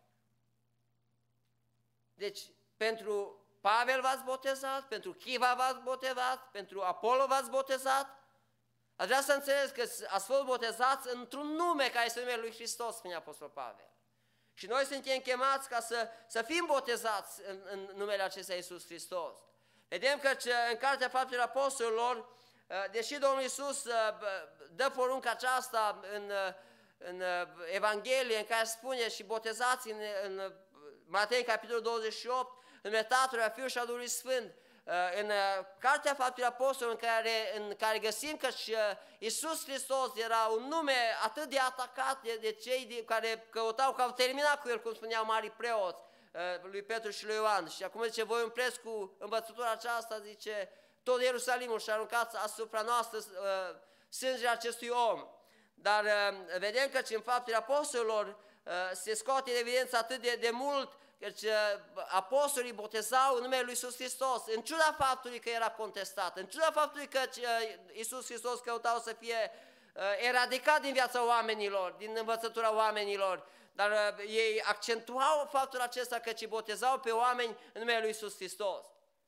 Deci, pentru Pavel v-ați botezat, pentru Chiva v-ați botezat, pentru Apollo v-ați botezat. Aș vrea să înțelegeți că ați fost botezați într-un nume care este numele lui Hristos, spune Apostolul Pavel. Și noi suntem chemați ca să, să fim botezați în, în numele acesta Iisus Hristos. Vedem că în Cartea Faptelor Apostolilor, deși Domnul Iisus dă porunca aceasta în, în Evanghelie, în care spune și botezați în, în Matei, capitolul douăzeci și opt, în numele Tatălui, a Fiului și a Duhului Sfânt, în Cartea Faptelor Apostolilor, în care, în care găsim că și Iisus Hristos era un nume atât de atacat de, de cei de, care căutau, că au terminat cu el, cum spuneau marii preoți, lui Petru și lui Ioan. Și acum zice, voi umpleți cu învățătura aceasta, zice, tot Ierusalimul și aruncați asupra noastră uh, sângele acestui om. Dar uh, vedem că în Faptele Apostolilor uh, se scoate în evidență atât de, de mult, căci uh, apostolii botezau în numele lui Iisus Hristos, în ciuda faptului că era contestat, în ciuda faptului că uh, Iisus Hristos căutau să fie uh, eradicat din viața oamenilor, din învățătura oamenilor, dar uh, ei accentuau faptul acesta că ci botezau pe oameni în numele lui Iisus Hristos.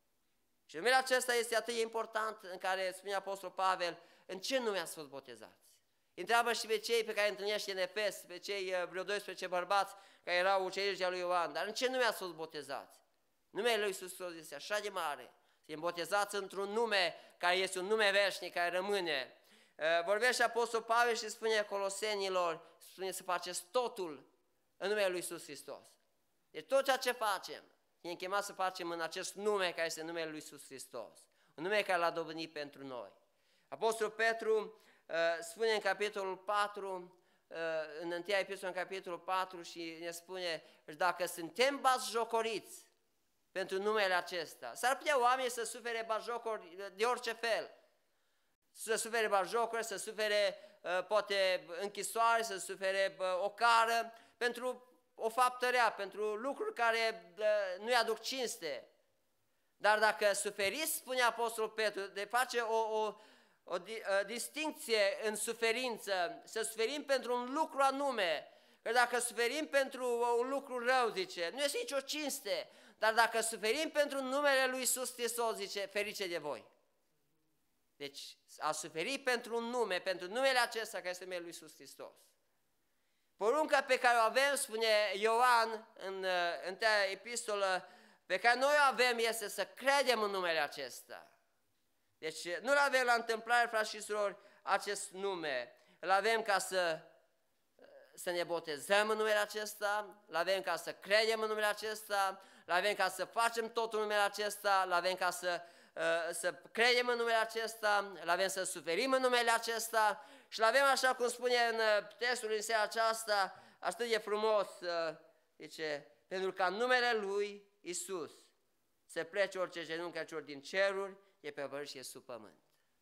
Și numele acesta este atât de important, în care spune Apostolul Pavel, în ce nume ați fost botezați? Întreabă și pe cei pe care îi întâlnește în Efes, pe cei vreo doisprezece bărbați care erau ucenicii lui Ioan, dar în ce nume ați fost botezați? Numele lui Iisus Hristos este așa de mare, suntem botezați într-un nume care este un nume veșnic, care rămâne. Vorbește Apostolul Pavel și spune Colosenilor, spune să faceți totul în numele lui Iisus Hristos. Deci tot ceea ce facem, ne-am chemat să facem în acest nume care este numele lui Iisus Hristos, un nume care l-a dobândit pentru noi. Apostolul Petru uh, spune în capitolul patru, uh, în întâia epistolă, în capitolul patru, și ne spune, dacă suntem batjocoriți pentru numele acesta, s-ar putea oamenii să sufere batjocori de orice fel, să sufere batjocori, să sufere uh, poate închisoare, să sufere uh, o cară, pentru o faptă rea, pentru lucruri care uh, nu-i aduc cinste. Dar dacă suferiți, spune Apostolul Petru, de face o, o, o distincție în suferință, să suferim pentru un lucru anume, că dacă suferim pentru un lucru rău, zice, nu este nicio cinste, dar dacă suferim pentru numele lui Iisus Hristos, zice, ferice de voi. Deci a suferi pentru un nume, pentru numele acesta care este numele lui Iisus Hristos. Porunca pe care o avem, spune Ioan în întâia epistolă, pe care noi o avem este să credem în numele acesta. Deci nu-l avem la întâmplare, frați și surori, acest nume. Îl avem ca să, să ne botezăm în numele acesta, îl avem ca să credem în numele acesta, îl avem ca să facem totul în numele acesta, îl avem ca să, să credem în numele acesta, îl avem să suferim în numele acesta și îl avem, așa cum spune în textul din seara aceasta, atât de frumos, zice, pentru ca în numele Lui Iisus să plece orice genunchi din ceruri, de pe pământ și sub pământ.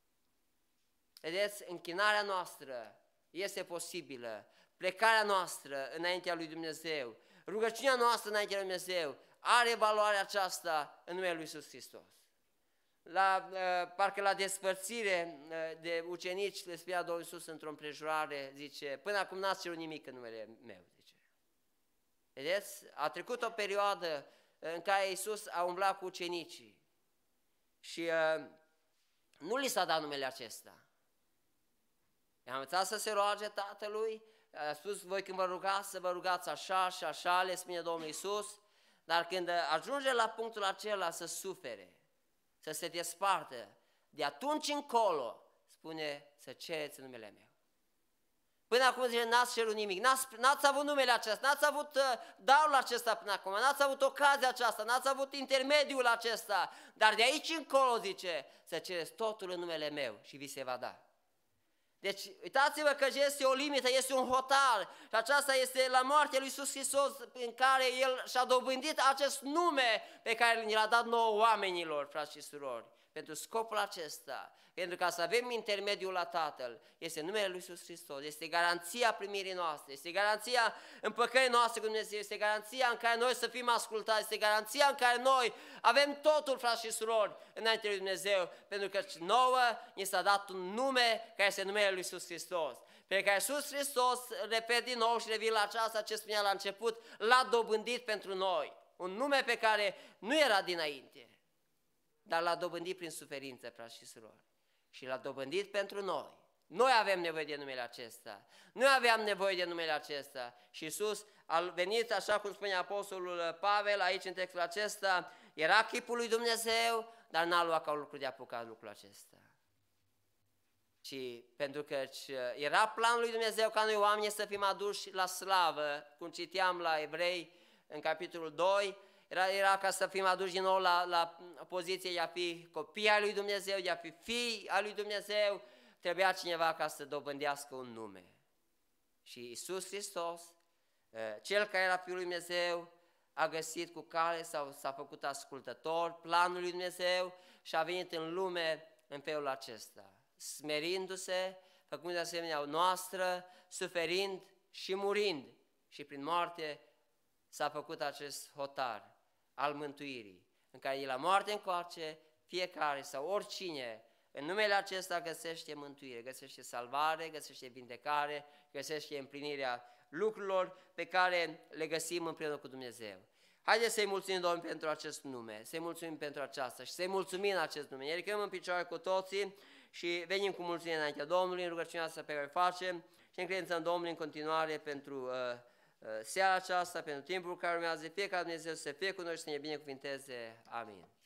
Vedeți, închinarea noastră este posibilă, plecarea noastră înaintea lui Dumnezeu, rugăciunea noastră înaintea lui Dumnezeu are valoarea aceasta în numele lui Iisus Hristos. La, parcă la despărțire de ucenici le spunea Domnul Iisus într-o împrejurare, zice, până acum n-ați cerut nimic în numele meu, zice. Vedeți, a trecut o perioadă în care Iisus a umblat cu ucenicii și uh, nu li s-a dat numele acesta. I-am învățat să se roage Tatălui, a spus, voi când vă rugați, să vă rugați așa și așa, le spune Domnul Iisus, dar când ajunge la punctul acela să sufere, să se despartă, de atunci încolo, spune, să cereți în numele meu. Până acum zice, n-ați cerut nimic, n-ați avut numele acesta, n-ați avut uh, darul acesta până acum, n-ați avut ocazia aceasta, n-ați avut intermediul acesta, dar de aici încolo, zice, să cereți totul în numele meu și vi se va da. Deci, uitați-vă că este o limită, este un hotar și aceasta este la moartea lui Iisus Hristos în care El și-a dobândit acest nume pe care ni l-a dat nouă oamenilor, frați și surori. pentru scopul acesta, pentru ca să avem intermediul la Tatăl, este numele Lui Iisus Hristos, este garanția primirii noastre, este garanția împăcării noastre cu Dumnezeu, este garanția în care noi să fim ascultați, este garanția în care noi avem totul, frați și surori, înainte lui Dumnezeu, pentru că nouă ni s-a dat un nume care este numele Lui Iisus Hristos. Pentru că Iisus Hristos, repet din nou și revin la aceasta ce spunea la început, l-a dobândit pentru noi. Un nume pe care nu era dinainte, dar l-a dobândit prin suferință, frați și surori. Și l-a dobândit pentru noi. Noi avem nevoie de numele acesta. Noi aveam nevoie de numele acesta. Și Iisus a venit, așa cum spune Apostolul Pavel aici în textul acesta, era chipul lui Dumnezeu, dar n-a luat ca un lucru de apucat lucrul acesta. Și pentru că era planul lui Dumnezeu ca noi oamenii să fim aduși la slavă, cum citeam la Evrei în capitolul doi, era, era ca să fim aduși din nou la, la poziție de a fi copii ai lui Dumnezeu, de a fi fii ai lui Dumnezeu, trebuia cineva ca să dobândească un nume. Și Iisus Hristos, Cel care era Fiul lui Dumnezeu, a găsit cu cale sau s-a făcut ascultător planul lui Dumnezeu și a venit în lume în felul acesta, smerindu-se, făcând de asemenea o noastră, suferind și murind. Și prin moarte s-a făcut acest hotar al mântuirii, în care de la moarte încoace, fiecare sau oricine, în numele acesta găsește mântuire, găsește salvare, găsește vindecare, găsește împlinirea lucrurilor pe care le găsim împreună cu Dumnezeu. Haideți să-i mulțumim Domnului pentru acest nume, să-i mulțumim pentru aceasta și să-i mulțumim în acest nume. Ne ridicăm în picioare cu toții și venim cu mulțumire înaintea Domnului în rugăciunea asta pe care o facem și încredințăm Domnului în continuare pentru uh, uh, seara aceasta, pentru timpul care urmează, fiecare Dumnezeu să fie cu noi și să ne binecuvinteze. Amin.